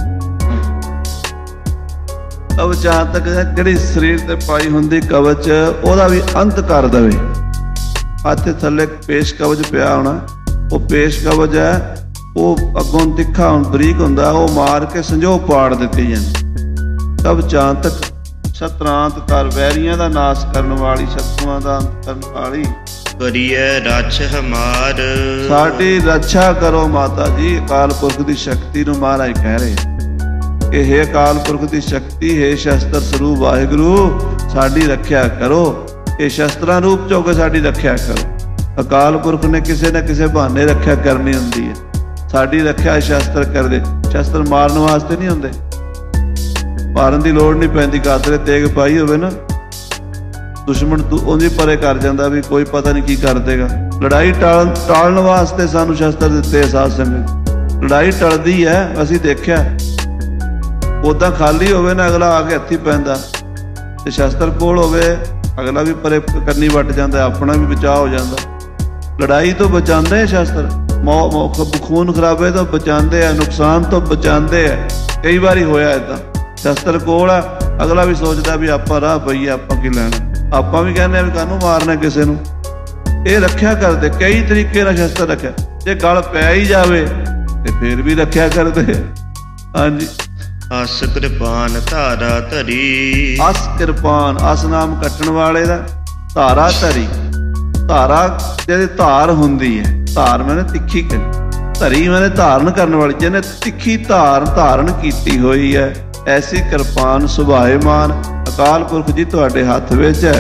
ਕਵਚਾਂਤਕ ਜਿਹੜੀ ਸਰੀਰ ਤੇ ਪਾਈ ਹੁੰਦੀ ਕਵਚ, ਉਹਦਾ ਵੀ ਅੰਤ ਕਰ ਦੇਵੇ। ਹੱਥ ਥੱਲੇ ਪੇਸ਼ ਕਵਚ ਪਿਆ ਹੋਣਾ, ਉਹ ਪੇਸ਼ ਕਵਚ ਹੈ, ਉਹ ਅੱਗੋਂ ਤਿੱਖਾ ਬਰੀਕ ਹੁੰਦਾ, ਉਹ ਮਾਰ ਕੇ ਸੰਜੋਗ ਪਾੜ ਦਿੱਤੀ ਜਾਂਦੀ। ਕਵਚਾਂਤਕ ਸ਼ਤਰਾਂਤ ਕਰ, ਵੈਰੀਆਂ ਦਾ ਨਾਸ਼ ਕਰਨ ਵਾਲੀ, ਸ਼ਤਰੂਆਂ ਦਾ ਅੰਤ ਕਰਨ ਵਾਲੀ।
ਕਰੀਏ ਰੱਛ ਹਮਾਰ,
ਸਾਡੀ ਰੱਛਾ ਕਰੋ ਮਾਤਾ ਜੀ। ਅਕਾਲ ਪੁਰਖ ਦੀ ਸ਼ਕਤੀ ਨੂੰ ਮਹਾਰਾਜ ਕਹਿ ਰਹੇ ਕਿ ਹੇ ਅਕਾਲ ਪੁਰਖ ਦੀ ਸ਼ਕਤੀ, ਹੇ ਸ਼ਸਤਰ ਸਰੂਪ ਵਾਹਿਗੁਰੂ, ਸਾਡੀ ਰੱਖਿਆ ਕਰੋ। ਇਹ ਸ਼ਸਤਰਾਂ ਰੂਪ ਚ ਹੋ ਕੇ ਸਾਡੀ ਰੱਖਿਆ ਕਰੋ। ਅਕਾਲ ਪੁਰਖ ਨੇ ਕਿਸੇ ਨਾ ਕਿਸੇ ਬਹਾਨੇ ਰੱਖਿਆ ਕਰਨੀ ਹੁੰਦੀ ਹੈ। ਸਾਡੀ ਰੱਖਿਆ ਸ਼ਸਤਰ ਕਰਦੇ। ਸ਼ਸਤਰ ਮਾਰਨ ਵਾਸਤੇ ਨਹੀਂ ਹੁੰਦੇ, ਮਾਰਨ ਦੀ ਲੋੜ ਨਹੀਂ ਪੈਂਦੀ। ਗਾਤਰੇ ਤੇਗ ਪਾਈ ਹੋਵੇ ਨਾ, ਦੁਸ਼ਮਣ ਤੂੰ ਉਹਦੀ ਪਰੇ ਕਰ ਜਾਂਦਾ, ਵੀ ਕੋਈ ਪਤਾ ਨਹੀਂ ਕੀ ਕਰ ਦੇਗਾ। ਲੜਾਈ ਟਾਲ ਟਾਲਣ ਵਾਸਤੇ ਸਾਨੂੰ ਸ਼ਸਤਰ ਦਿੱਤੇ ਸਾਧ ਸੰਗਤ। ਲੜਾਈ ਟਲਦੀ ਹੈ, ਅਸੀਂ ਦੇਖਿਆ। ਉੱਦਾਂ ਖਾਲੀ ਹੋਵੇ ਨਾ, ਅਗਲਾ ਆ ਕੇ ਹੱਥੀ ਪੈਂਦਾ, ਤੇ ਸ਼ਸਤਰ ਕੋਲ ਹੋਵੇ, ਅਗਲਾ ਵੀ ਪਰੇ ਕੰਨੀ ਵੱਟ ਜਾਂਦਾ, ਆਪਣਾ ਵੀ ਬਚਾਅ ਹੋ ਜਾਂਦਾ। ਲੜਾਈ ਤੋਂ ਬਚਾਉਂਦੇ ਆ ਸ਼ਸਤਰ, ਮੌ ਖੂਨ ਖਰਾਬੇ ਤੋਂ ਬਚਾਉਂਦੇ ਆ, ਨੁਕਸਾਨ ਤੋਂ ਬਚਾਉਂਦੇ ਆ। ਕਈ ਵਾਰੀ ਹੋਇਆ ਇੱਦਾਂ, ਸ਼ਸਤਰ ਕੋਲ ਆ, ਅਗਲਾ ਵੀ ਸੋਚਦਾ ਵੀ ਆਪਾਂ ਰਾਹ ਪਈਏ, ਆਪਾਂ ਕੀ ਲੈਣਾ। ਆਪਾਂ ਵੀ ਕਹਿੰਦੇ ਆ ਵੀ ਕਾਹਨੂੰ ਮਾਰਨਾ ਕਿਸੇ ਨੂੰ। ਇਹ ਰੱਖਿਆ ਕਰਦੇ, ਕਈ ਤਰੀਕੇ ਨਾਲ ਸ਼ਸਤਰ ਰੱਖਿਆ। ਜੇ ਗਲ ਪੈ ਹੀ ਜਾਵੇ ਤੇ ਫਿਰ ਵੀ ਰੱਖਿਆ ਕਰਦੇ। ਹਾਂਜੀ,
ਅਸ ਕਿਰਪਾਨ ਧਾਰਾ ਧਰੀ,
ਅਸ ਕਿਰਪਾਨ, ਅਸ ਨਾਮ ਕੱਟਣ ਵਾਲੇ ਦਾ, ਧਾਰਾ ਧਰੀ। ਧਾਰਾ ਜਿਹਦੀ ਧਾਰ ਹੁੰਦੀ ਹੈ, ਧਾਰ ਮੈਨੇ ਤਿੱਖੀ ਕਰੀ, ਧਰੀ ਮੈਨੇ ਧਾਰਨ ਕਰਨ ਵਾਲੀ, ਜਿਹਨੇ ਤਿੱਖੀ ਧਾਰ ਧਾਰਨ ਕੀਤੀ ਹੋਈ ਹੈ। ਐਸੀ ਕਿਰਪਾਨ ਸੁਭਾਏਮਾਨ ਅਕਾਲ ਪੁਰਖ ਜੀ ਤੁਹਾਡੇ ਹੱਥ ਵਿੱਚ ਹੈ।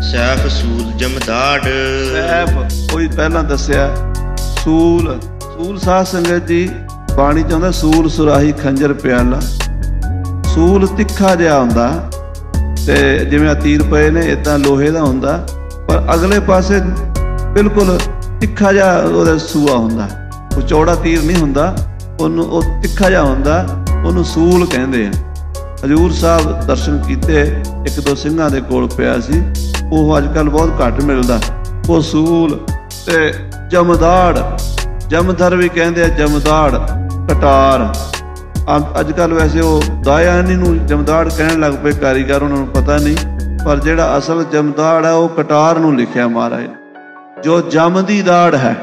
ਸੈਫ ਸੂਲ ਜਮਦਾੜ।
ਸੈਫ ਕੋਈ ਪਹਿਲਾਂ ਦੱਸਿਆ, ਸੂਲ ਸੂਲ ਸਾਧ ਸੰਗਤ ਜੀ ਬਾਣੀ ਚ ਆਉਂਦਾ ਸੂਲ ਸੁਰਾਹੀ ਖੰਜਰ ਪਿਆਲਾ। ਸੂਲ ਤਿੱਖਾ ਜਿਹਾ ਹੁੰਦਾ ਤੇ ਜਿਵੇਂ ਆ ਤੀਰ ਪਏ ਨੇ ਇਦਾਂ ਲੋਹੇ ਦਾ ਹੁੰਦਾ, ਪਰ ਅਗਲੇ ਪਾਸੇ ਬਿਲਕੁਲ ਤਿੱਖਾ ਜਿਹਾ ਉਹਦਾ ਸੂਆ ਹੁੰਦਾ। ਉਹ ਚੌੜਾ ਤੀਰ ਨਹੀਂ ਹੁੰਦਾ, ਉਹਨੂੰ ਉਹ ਤਿੱਖਾ ਜਿਹਾ ਹੁੰਦਾ, ਉਹਨੂੰ ਸੂਲ ਕਹਿੰਦੇ ਆ। ਹਜ਼ੂਰ ਸਾਹਿਬ ਦਰਸ਼ਨ ਕੀਤੇ, ਇੱਕ ਦੋ ਸਿੰਘਾਂ ਦੇ ਕੋਲ ਪਿਆ ਸੀ, ਉਹ ਅੱਜ ਕੱਲ੍ਹ ਬਹੁਤ ਘੱਟ ਮਿਲਦਾ। ਉਹ ਸੂਲ ਤੇ ਜਮਦਾੜ, ਜਮਦਰ ਵੀ ਕਹਿੰਦੇ ਆ, ਜਮਦਾੜ ਕਟਾਰ। ਅੱਜ ਕੱਲ੍ਹ ਵੈਸੇ ਉਹ ਦਾਇਆਨੀ ਨੂੰ ਜਮਦਾੜ ਕਹਿਣ ਲੱਗ ਪਏ ਕਾਰੀਗਰ, ਉਹਨਾਂ ਨੂੰ ਪਤਾ ਨਹੀਂ, ਪਰ ਜਿਹੜਾ ਅਸਲ ਜਮਦਾੜ ਹੈ ਉਹ ਕਟਾਰ ਨੂੰ ਲਿਖਿਆ ਮਹਾਰਾਜ। ਜੋ ਜਮ ਦੀ ਦਾੜ ਹੈ,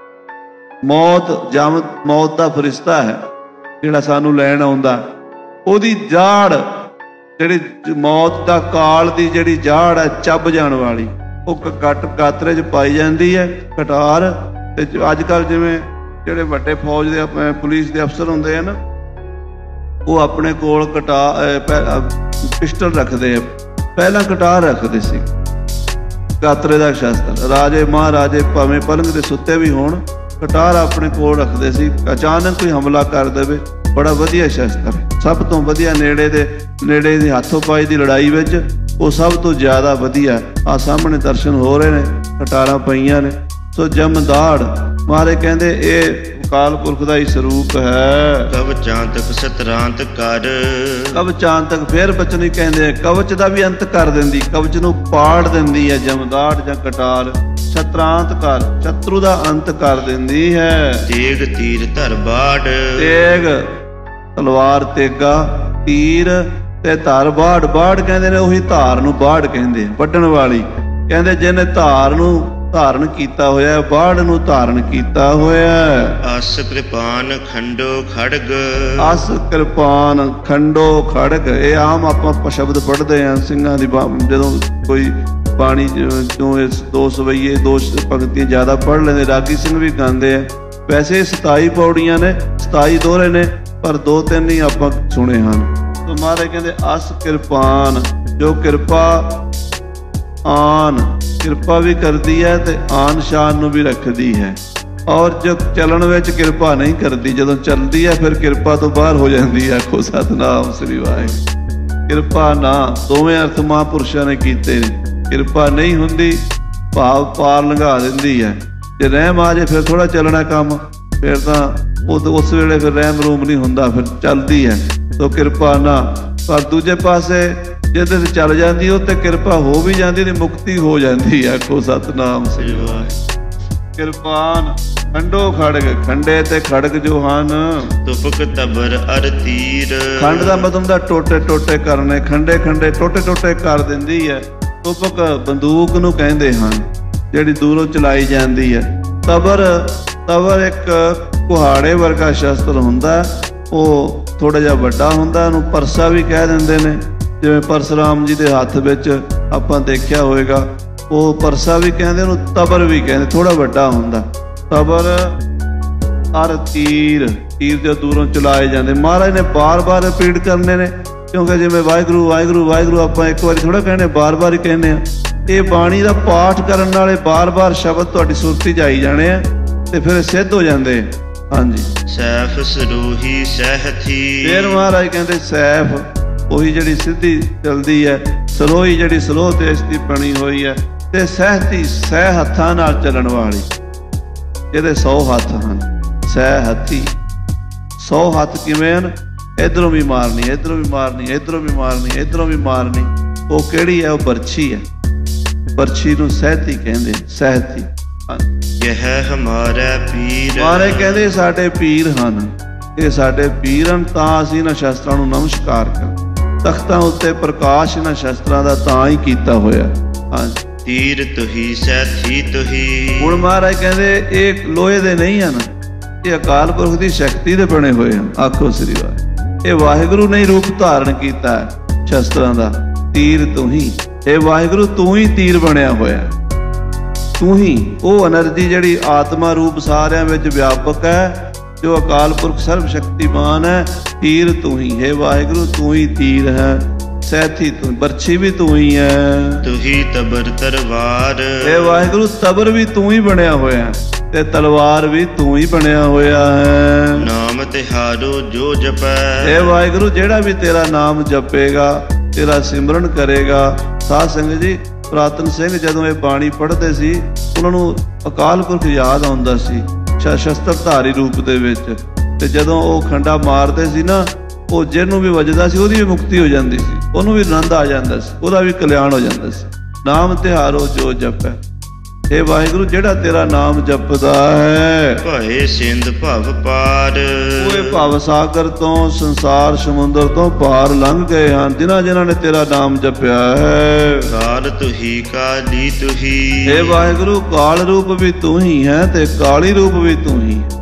ਮੌਤ ਜਮ ਮੌਤ ਦਾ ਫਰਿਸ਼ਤਾ ਹੈ ਜਿਹੜਾ ਸਾਨੂੰ ਲੈਣ ਆਉਂਦਾ, ਉਹਦੀ ਜਾੜ ਜਿਹੜੀ ਮੌਤ ਦਾ ਕਾਲ ਦੀ ਜਿਹੜੀ ਜਾੜ ਹੈ ਚੱਬ ਜਾਣ ਵਾਲੀ, ਉਹ ਕੱਟ ਕਾਤਰੇ 'ਚ ਪਾਈ ਜਾਂਦੀ ਹੈ ਕਟਾਰ। ਤੇ ਅੱਜ ਕੱਲ੍ਹ ਜਿਵੇਂ ਜਿਹੜੇ ਵੱਡੇ ਫੌਜ ਦੇ ਪੁਲਿਸ ਦੇ ਅਫਸਰ ਹੁੰਦੇ ਆ ਨਾ, ਉਹ ਆਪਣੇ ਕੋਲ ਕਟਾ ਪਿਸਟਲ ਰੱਖਦੇ ਆ, ਪਹਿਲਾਂ ਕਟਾਰ ਰੱਖਦੇ ਸੀ, ਕਾਤਰੇ ਦਾ ਸ਼ਸਤਰ। ਰਾਜੇ ਮਹਾਰਾਜੇ ਭਾਵੇਂ ਪਲੰਘ ਦੇ ਸੁੱਤੇ ਵੀ ਹੋਣ, ਕਟਾਰ ਆਪਣੇ ਕੋਲ ਰੱਖਦੇ ਸੀ। ਅਚਾਨਕ ਕੋਈ ਹਮਲਾ ਕਰ ਦੇਵੇ, ਬੜਾ ਵਧੀਆ ਸ਼ਸਤਰ, ਸਭ ਤੋਂ ਵਧੀਆ ਨੇੜੇ ਦੇ ਨੇੜੇ ਦੀ ਹੱਥੋਂ ਪਾਈ ਦੀ ਲੜਾਈ ਵਿੱਚ ਉਹ ਸਭ ਤੋਂ ਜ਼ਿਆਦਾ ਵਧੀਆ। ਆਹ ਸਾਹਮਣੇ ਦਰਸ਼ਨ ਹੋ ਰਹੇ ਨੇ, ਕਟਾਰਾਂ ਪਈਆਂ ਨੇ। ਸੋ ਜਮਦਾੜ ਮਹਾਰਾਜ ਕਹਿੰਦੇ ਇਹ ਅਕਾਲ ਪੁਰਖ ਦਾ ਹੀ ਸਰੂਪ ਹੈ।
ਕਵਚਾਂਤਕ ਸਤਰਾਂਤ ਕਰ।
ਕਵਚਾਂਤਕ ਫੇਰ ਬਚਨ ਕਹਿੰਦੇ ਆ, ਕਵਚ ਦਾ ਵੀ ਅੰਤ ਕਰ ਦਿੰਦੀ, ਕਵਚ ਨੂੰ ਪਾੜ ਦਿੰਦੀ ਹੈ ਜਮਦਾੜ ਜਾਂ ਕਟਾਰ। ਸਤਰਾਂਤ ਕਰ, ਸ਼ਤਰੂ ਦਾ ਅੰਤ ਕਰ ਦਿੰਦੀ ਹੈ।
ਤੇਗ ਤੀਰ ਧਰ ਬਾੜ।
ਤੇਗ ਤਲਵਾਰ, ਤੇਗਾ ਤੀਰ ਤੇ ਧਰ ਬਾੜ। ਬਾੜ ਕਹਿੰਦੇ ਨੇ ਉਹੀ ਧਾਰ ਨੂੰ ਬਾੜ ਕਹਿੰਦੇ, ਵੱਢਣ ਵਾਲੀ। ਕਹਿੰਦੇ ਜਿਹਨੇ ਧਾਰ ਨੂੰ ਧਾਰਨ ਕੀਤਾ ਹੋਇਆ, ਬਾੜ ਨੂੰ ਧਾਰਨ ਕੀਤਾ ਹੋਇਆ।
ਅਸ ਕਿਰਪਾਨ ਖੰਡੋ ਖੜਗ।
ਅਸ ਕਿਰਪਾਨ ਖੰਡੋ ਖੜਗ, ਇਹ ਆਮ ਆਪਾਂ ਸ਼ਬਦ ਪੜ੍ਹਦੇ ਹਾਂ ਸਿੰਘਾਂ ਦੀ, ਜਦੋਂ ਕੋਈ ਬਾਣੀ ਚੋਂ ਇਸ ਦੋ ਸਵਈਏ ਦੋ ਪੰਕਤੀਆਂ ਜ਼ਿਆਦਾ ਪੜ੍ਹ ਲੈਂਦੇ। ਰਾਗੀ ਸਿੰਘ ਵੀ ਗਾਉਂਦੇ ਆ। ਵੈਸੇ ਸਤਾਈ ਪੌੜੀਆਂ ਨੇ, ਸਤਾਈ ਦੋਹਰੇ ਨੇ, ਪਰ ਦੋ ਤਿੰਨ ਹੀ ਆਪਾਂ ਸੁਣੇ ਹਨ। ਤਾਂ ਮਹਾਰਾਜ ਕਹਿੰਦੇ ਅਸ ਕਿਰਪਾਨ, ਜੋ ਕਿਰਪਾ ਆਨ ਕਿਰਪਾ ਵੀ ਕਰਦੀ ਹੈ ਤੇ ਆਨ ਸ਼ਾਨ ਨੂੰ ਵੀ ਰੱਖਦੀ ਹੈ। ਔਰ ਜੋ ਚੱਲਣ ਵਿੱਚ ਕਿਰਪਾ ਨਹੀਂ ਕਰਦੀ, ਜਦੋਂ ਚੱਲਦੀ ਹੈ ਫਿਰ ਕਿਰਪਾ ਤੋਂ ਬਾਹਰ ਹੋ ਜਾਂਦੀ ਹੈ। ਆਖੋ ਸਤਿਨਾਮ ਸ੍ਰੀ ਵਾਹਿਗੁਰੂ। ਕਿਰਪਾ ਨਾ ਦੋਵੇਂ ਅਰਥ ਮਹਾਂਪੁਰਸ਼ਾਂ ਨੇ ਕੀਤੇ ਨੇ। ਕਿਰਪਾ ਨਹੀਂ ਹੁੰਦੀ, ਭਾਵ ਪਾਰ ਲੰਘਾ ਦਿੰਦੀ ਹੈ। ਜੇ ਰਹਿਮ ਆ ਜੇ ਫਿਰ ਥੋੜ੍ਹਾ ਚੱਲਣਾ ਕੰਮ, ਫਿਰ ਤਾਂ ਉਹ ਉਸ ਵੇਲੇ ਫਿਰ ਰਹਿਮ ਰੂਮ ਨਹੀਂ ਹੁੰਦਾ, ਫਿਰ ਚੱਲਦੀ ਹੈ। ਸੋ ਕਿਰਪਾ ਨਾ। ਪਰ ਦੂਜੇ ਪਾਸੇ ਜਿਹਦੇ ਤੇ ਚੱਲ ਜਾਂਦੀ ਉਹ ਤੇ ਕਿਰਪਾ ਹੋ ਵੀ ਜਾਂਦੀ ਤੇ ਮੁਕਤੀ ਹੋ ਜਾਂਦੀ ਹੈ। ਆਖੋ ਸਤਿਨਾਮ ਸ੍ਰੀ ਵਾਹਿਗੁਰੂ। ਕਿਰਪਾਨ ਖੰਡੋ ਖੜਗ, ਖੰਡੇ ਤੇ ਖੜਗ ਜੋ ਹਨ।
ਤੁਪਕ ਤਬਰ ਅਰ ਤੀਰ।
ਖੰਡ ਦਾ ਮਤਲਬ ਦਾ ਟੋਟੇ ਟੋਟੇ ਕਰਨੇ, ਖੰਡੇ ਖੰਡੇ ਟੋਟੇ ਟੋਟੇ ਕਰ ਦਿੰਦੀ ਹੈ। ਤੁਪਕ ਬੰਦੂਕ ਨੂੰ ਕਹਿੰਦੇ ਹਨ, ਜਿਹੜੀ ਦੂਰੋਂ ਚਲਾਈ ਜਾਂਦੀ ਹੈ। ਤਬਰ, ਤਬਰ ਇੱਕ ਕੁਹਾੜੇ ਵਰਗਾ ਸ਼ਸਤਰ ਹੁੰਦਾ, ਉਹ ਥੋੜਾ ਜਿਹਾ ਵੱਡਾ ਹੁੰਦਾ, ਉਹਨੂੰ ਪਰਸਾ ਵੀ ਕਹਿ ਦਿੰਦੇ ਨੇ। ਜਿਵੇਂ ਪਰਸਰਾਮ ਜੀ ਦੇ ਹੱਥ ਵਿੱਚ ਆਪਾਂ ਦੇਖਿਆ ਹੋਵੇਗਾ, ਉਹ ਪਰਸਾ ਵੀ ਕਹਿੰਦੇ, ਉਹਨੂੰ ਤਬਰ ਵੀ ਕਹਿੰਦੇ, ਥੋੜਾ ਵੱਡਾ ਹੁੰਦਾ। ਤਬਰ ਅਰ ਤੀਰ, ਤੀਰ ਜੋ ਦੂਰੋਂ ਚਲਾਏ ਜਾਂਦੇ। ਮਹਾਰਾਜ ਨੇ ਬਾਰ-ਬਾਰ ਰਿਪੀਟ ਕਰਨੇ ਨੇ, ਕਿਉਂਕਿ ਜਿਵੇਂ ਵਾਹਿਗੁਰੂ ਵਾਹਿਗੁਰੂ ਵਾਹਿਗੁਰੂ ਆਪਾਂ ਇੱਕ ਵਾਰੀ ਥੋੜਾ ਕਹਿੰਦੇ, ਬਾਰ-ਬਾਰ ਹੀ ਕਹਿੰਦੇ ਆ। ਇਹ ਬਾਣੀ ਦਾ ਪਾਠ ਕਰਨ ਵਾਲੇ ਬਾਰ-ਬਾਰ ਸ਼ਬਦ ਤੁਹਾਡੀ ਸੁਰਤੀ 'ਚ ਆਈ ਜਾਣੇ ਆ ਤੇ ਫਿਰ ਸਿੱਧ ਹੋ ਜਾਂਦੇ। ਹਾਂਜੀ।
ਸੈਫ ਸਰੂਹੀ ਸਹਿਥੀ। ਫਿਰ
ਮਹਾਰਾਜ ਕਹਿੰਦੇ ਸੈਫ ਉਹੀ ਜਿਹੜੀ ਸਿੱਧੀ ਚਲਦੀ ਹੈ, ਸਰੋਹੀ ਜਿਹੜੀ ਸਲੋਹ ਤੇ ਇਸ ਦੀ ਬਣੀ ਹੋਈ ਹੈ, ਤੇ ਸਹਿਤੀ ਸਹਿ ਹੱਥਾਂ ਨਾਲ ਚੱਲਣ ਵਾਲੀ, ਇਹਦੇ ਸੌ ਹੱਥ ਹਨ। ਸਹਿ ਹੱਥੀ, ਸੌ ਹੱਥ ਕਿਵੇਂ ਹਨ? ਇੱਧਰੋਂ ਵੀ ਮਾਰਨੀ, ਇੱਧਰੋਂ ਵੀ ਮਾਰਨੀ, ਇੱਧਰੋਂ ਵੀ ਮਾਰਨੀ, ਇੱਧਰੋਂ ਵੀ ਮਾਰਨੀ। ਉਹ ਕਿਹੜੀ ਹੈ? ਉਹ ਬਰਛੀ ਹੈ। ਬਰਛੀ ਨੂੰ ਸਹਿਤੀ ਕਹਿੰਦੇ, ਸਹਿਤੀ।
ਇਹ ਹਮਾਰਾ ਪੀਰ।
ਮਾਰੇ ਕਹਿੰਦੇ ਸਾਡੇ ਪੀਰ ਹਨ, ਇਹ ਸਾਡੇ ਪੀਰ ਹਨ, ਤਾਂ ਅਸੀਂ ਇਹਨਾਂ ਸ਼ਸਤਰਾਂ ਨੂੰ ਨਮਸਕਾਰ ਕਰ। ਤਖਤਾਂ ਉੱਤੇ ਪ੍ਰਕਾਸ਼ ਇਹਨਾਂ ਸ਼ਸਤਰਾਂ ਦਾ ਤਾਂ ਹੀ ਕੀਤਾ ਹੋਇਆ। ਹਾਂਜੀ।
ਤੀਰ ਤੁਹੀ ਸੈਥੀ ਤੁਹੀ। ਹੁਣ
ਮਹਾਰਾਜ ਕਹਿੰਦੇ ਇਹ ਲੋਹੇ ਦੇ ਨਹੀਂ ਹਨ, ਇਹ ਅਕਾਲ ਪੁਰਖ ਦੀ ਸ਼ਕਤੀ ਦੇ ਬਣੇ ਹੋਏ ਹਨ। ਆਖੋ ਸ੍ਰੀ ਵਾਹਿਗੁਰੂ। ਇਹ ਵਾਹਿਗੁਰੂ ਨੇ ਰੂਪ ਧਾਰਨ ਕੀਤਾ ਹੈ ਸ਼ਸਤਰਾਂ ਦਾ। ਤੀਰ ਤੂੰ ਹੀ, ਇਹ ਵਾਹਿਗੁਰੂ ਤੂੰ ਹੀ ਤੀਰ ਬਣਿਆ ਹੋਇਆ, ਤੂੰ ਹੀ ਉਹ ਐਨਰਜੀ ਜਿਹੜੀ ਆਤਮਾ ਰੂਪ ਸਾਰਿਆਂ ਵਿੱਚ ਵਿਆਪਕ ਹੈ, ਜੋ ਅਕਾਲ ਪੁਰਖ ਸਰਬ ਸ਼ਕਤੀਮਾਨ ਹੈ। ਤੀਰ ਤੂੰ ਹੀ ਹੈ ਵਾਹਿਗੁਰੂ, ਤੂੰ ਹੀ ਤੀਰ ਹੈ। ਸੈਥੀ ਤੂੰ, ਬਰਛੀ ਵੀ ਤੂੰ ਹੀ ਹੈ,
ਤੁਹੀ ਤਬਰ ਤਰਵਾਰ।
ਇਹ ਵਾਹਿਗੁਰੂ ਤਬਰ ਵੀ ਤੂੰ ਹੀ ਬਣਿਆ ਹੋਇਆ ਤੇ ਤਲਵਾਰ ਵੀ ਤੂੰ ਹੀ ਬਣਿਆ ਹੋਇਆ ਹੈ।
ਨਾਮ ਤਿਹਾਰੋ ਜੋ ਜਪੈ।
ਇਹ ਵਾਹਿਗੁਰੂ ਜਿਹੜਾ ਵੀ ਤੇਰਾ ਨਾਮ ਜਪੇਗਾ, ਤੇਰਾ ਸਿਮਰਨ ਕਰੇਗਾ। ਸਾਧ ਸੰਗਤ ਜੀ, ਪੁਰਾਤਨ ਸਿੰਘ ਜਦੋਂ ਇਹ ਬਾਣੀ ਪੜ੍ਹਦੇ ਸੀ, ਉਹਨਾਂ ਨੂੰ ਅਕਾਲ ਪੁਰਖ ਯਾਦ ਆਉਂਦਾ ਸੀ ਸ਼ਸਤਰਧਾਰੀ ਰੂਪ ਦੇ ਵਿੱਚ, ਤੇ ਜਦੋਂ ਉਹ ਖੰਡਾ ਮਾਰਦੇ ਸੀ ਨਾ, ਉਹ ਜਿਹਨੂੰ ਵੀ ਵੱਜਦਾ ਸੀ ਉਹਦੀ ਵੀ ਮੁਕਤੀ ਹੋ ਜਾਂਦੀ ਸੀ, ਉਹਨੂੰ ਵੀ ਆਨੰਦ ਆ ਜਾਂਦਾ ਸੀ, ਉਹਦਾ ਵੀ ਕਲਿਆਣ ਹੋ ਜਾਂਦਾ ਸੀ। ਨਾਮ ਤਿਹਾਰੋ ਜੋ ਜਪੈ। ਇਹ ਵਾਹਿਗੁਰੂ ਜਿਹੜਾ ਤੇਰਾ ਨਾਮ ਜਪਦਾ ਹੈ,
ਭਏ ਸਿੰਧ ਭਵ ਪਾਰ।
ਉਹ ਇਹ ਭਵ ਸਾਗਰ ਤੋਂ, ਸੰਸਾਰ ਸਮੁੰਦਰ ਤੋਂ ਪਾਰ ਲੰਘ ਗਏ ਹਨ ਜਿਨ੍ਹਾਂ ਜਿਨ੍ਹਾਂ ਨੇ ਤੇਰਾ ਨਾਮ ਜਪਿਆ ਹੈ।
ਕਾਲ ਤੁਹੀ ਕਾਲੀ ਤੁਹੀ।
ਇਹ ਵਾਹਿਗੁਰੂ ਕਾਲ ਰੂਪ ਵੀ ਤੂੰ ਹੀ ਹੈ ਤੇ ਕਾਲੀ ਰੂਪ ਵੀ ਤੂੰ ਹੀ ਹੈ।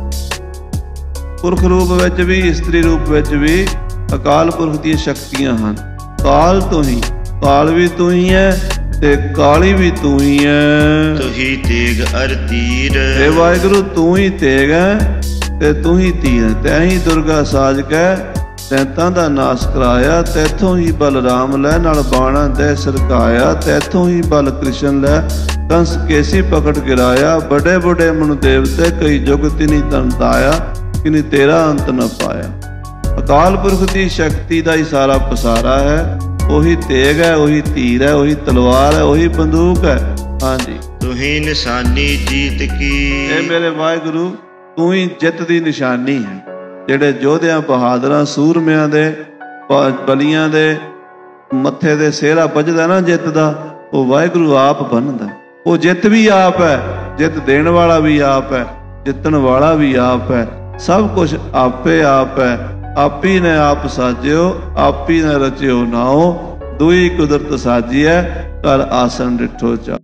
ਪੁਰਖ ਰੂਪ ਵਿੱਚ ਵੀ, ਇਸਤਰੀ ਰੂਪ ਵਿੱਚ ਵੀ ਅਕਾਲ ਪੁਰਖ ਦੀਆਂ ਸ਼ਕਤੀਆਂ ਹਨ। ਕਾਲ ਤੂੰ ਹੀ, ਕਾਲ ਵੀ ਤੂੰ ਹੀ ਹੈ ਤੇ ਕਾਲੀ ਵੀ ਤੂੰ ਹੀ ਹੈ।
ਤੁਹੀ ਤੇਗ ਅਰ ਤੀਰ।
ਇਹ ਵਾਹਿਗੁਰੂ ਤੂੰ ਹੀ ਤੇਗ ਹੈ ਤੇ ਤੂੰ ਹੀ ਤੀਰ। ਤੈਂ ਹੀ ਦੁਰਗਾ ਸਾਜ ਕੇ ਤੈਂਤਾਂ ਦਾ ਨਾਸ ਕਰਾਇਆ। ਤੈਥੋਂ ਹੀ ਬਲਰਾਮ ਲੈ ਨਾਲ ਬਾਣਾ ਦੇ ਸਰਕਾਇਆ। ਤੈਥੋਂ ਹੀ ਬਲ ਕ੍ਰਿਸ਼ਨ ਲੈ ਕੰਸ ਕੇਸੀ ਪਕੜ ਗਿਰਾਇਆ। ਬੜੇ ਬੜੇ ਮਨੁ ਦੇਵਤੇ ਕਈ ਜੁਗ ਤਿਨੀ ਤਨ ਤਾਇਆ। ਕਿਨੀ ਤੇਰਾ ਅੰਤ ਨ ਪਾਇਆ। ਅਕਾਲ ਪੁਰਖ ਦੀ ਸ਼ਕਤੀ ਦਾ ਹੀ ਸਾਰਾ ਪਸਾਰਾ ਹੈ। ਉਹੀ ਤੇਗ ਹੈ, ਉਹੀ ਤੀਰ ਹੈ, ਉਹੀ ਤਲਵਾਰ ਹੈ, ਉਹੀ ਬੰਦੂਕ ਹੈ। ਹਾਂਜੀ,
ਤੁਹੀ ਨਿਸ਼ਾਨੀ ਜੀਤ ਕੀ।
ਇਹ ਮੇਰੇ ਵਾਹਿਗੁਰੂ ਤੂੰ ਹੀ ਜਿੱਤ ਦੀ ਨਿਸ਼ਾਨੀ ਹੈ। ਜਿਹੜੇ ਯੋਧਿਆਂ, ਬਹਾਦਰਾਂ, ਸੂਰਮਿਆਂ ਦੇ, ਬਲੀਆਂ ਦੇ ਮੱਥੇ ਦੇ ਸਿਹਰਾ ਵੱਜਦਾ ਨਾ ਜਿੱਤ ਦਾ, ਉਹ ਵਾਹਿਗੁਰੂ ਆਪ ਬੰਨ੍ਹਦਾ। ਉਹ ਜਿੱਤ ਵੀ ਆਪ ਹੈ, ਜਿੱਤ ਦੇਣ ਵਾਲਾ ਵੀ ਆਪ ਹੈ, ਜਿੱਤਣ ਵਾਲਾ ਵੀ ਆਪ ਹੈ। ਸਭ ਕੁਛ ਆਪੇ ਆਪ ਹੈ। ਆਪੀ ਨੇ ਆਪ ਸਾਜਿਓ, ਆਪੀ ਨੇ ਰਚਿਓ ਨਾਓ। ਦੁਈ ਕੁਦਰਤ ਸਾਜੀਐ, ਕਰ ਆਸਣ ਡਿਠੋ ਚਾ।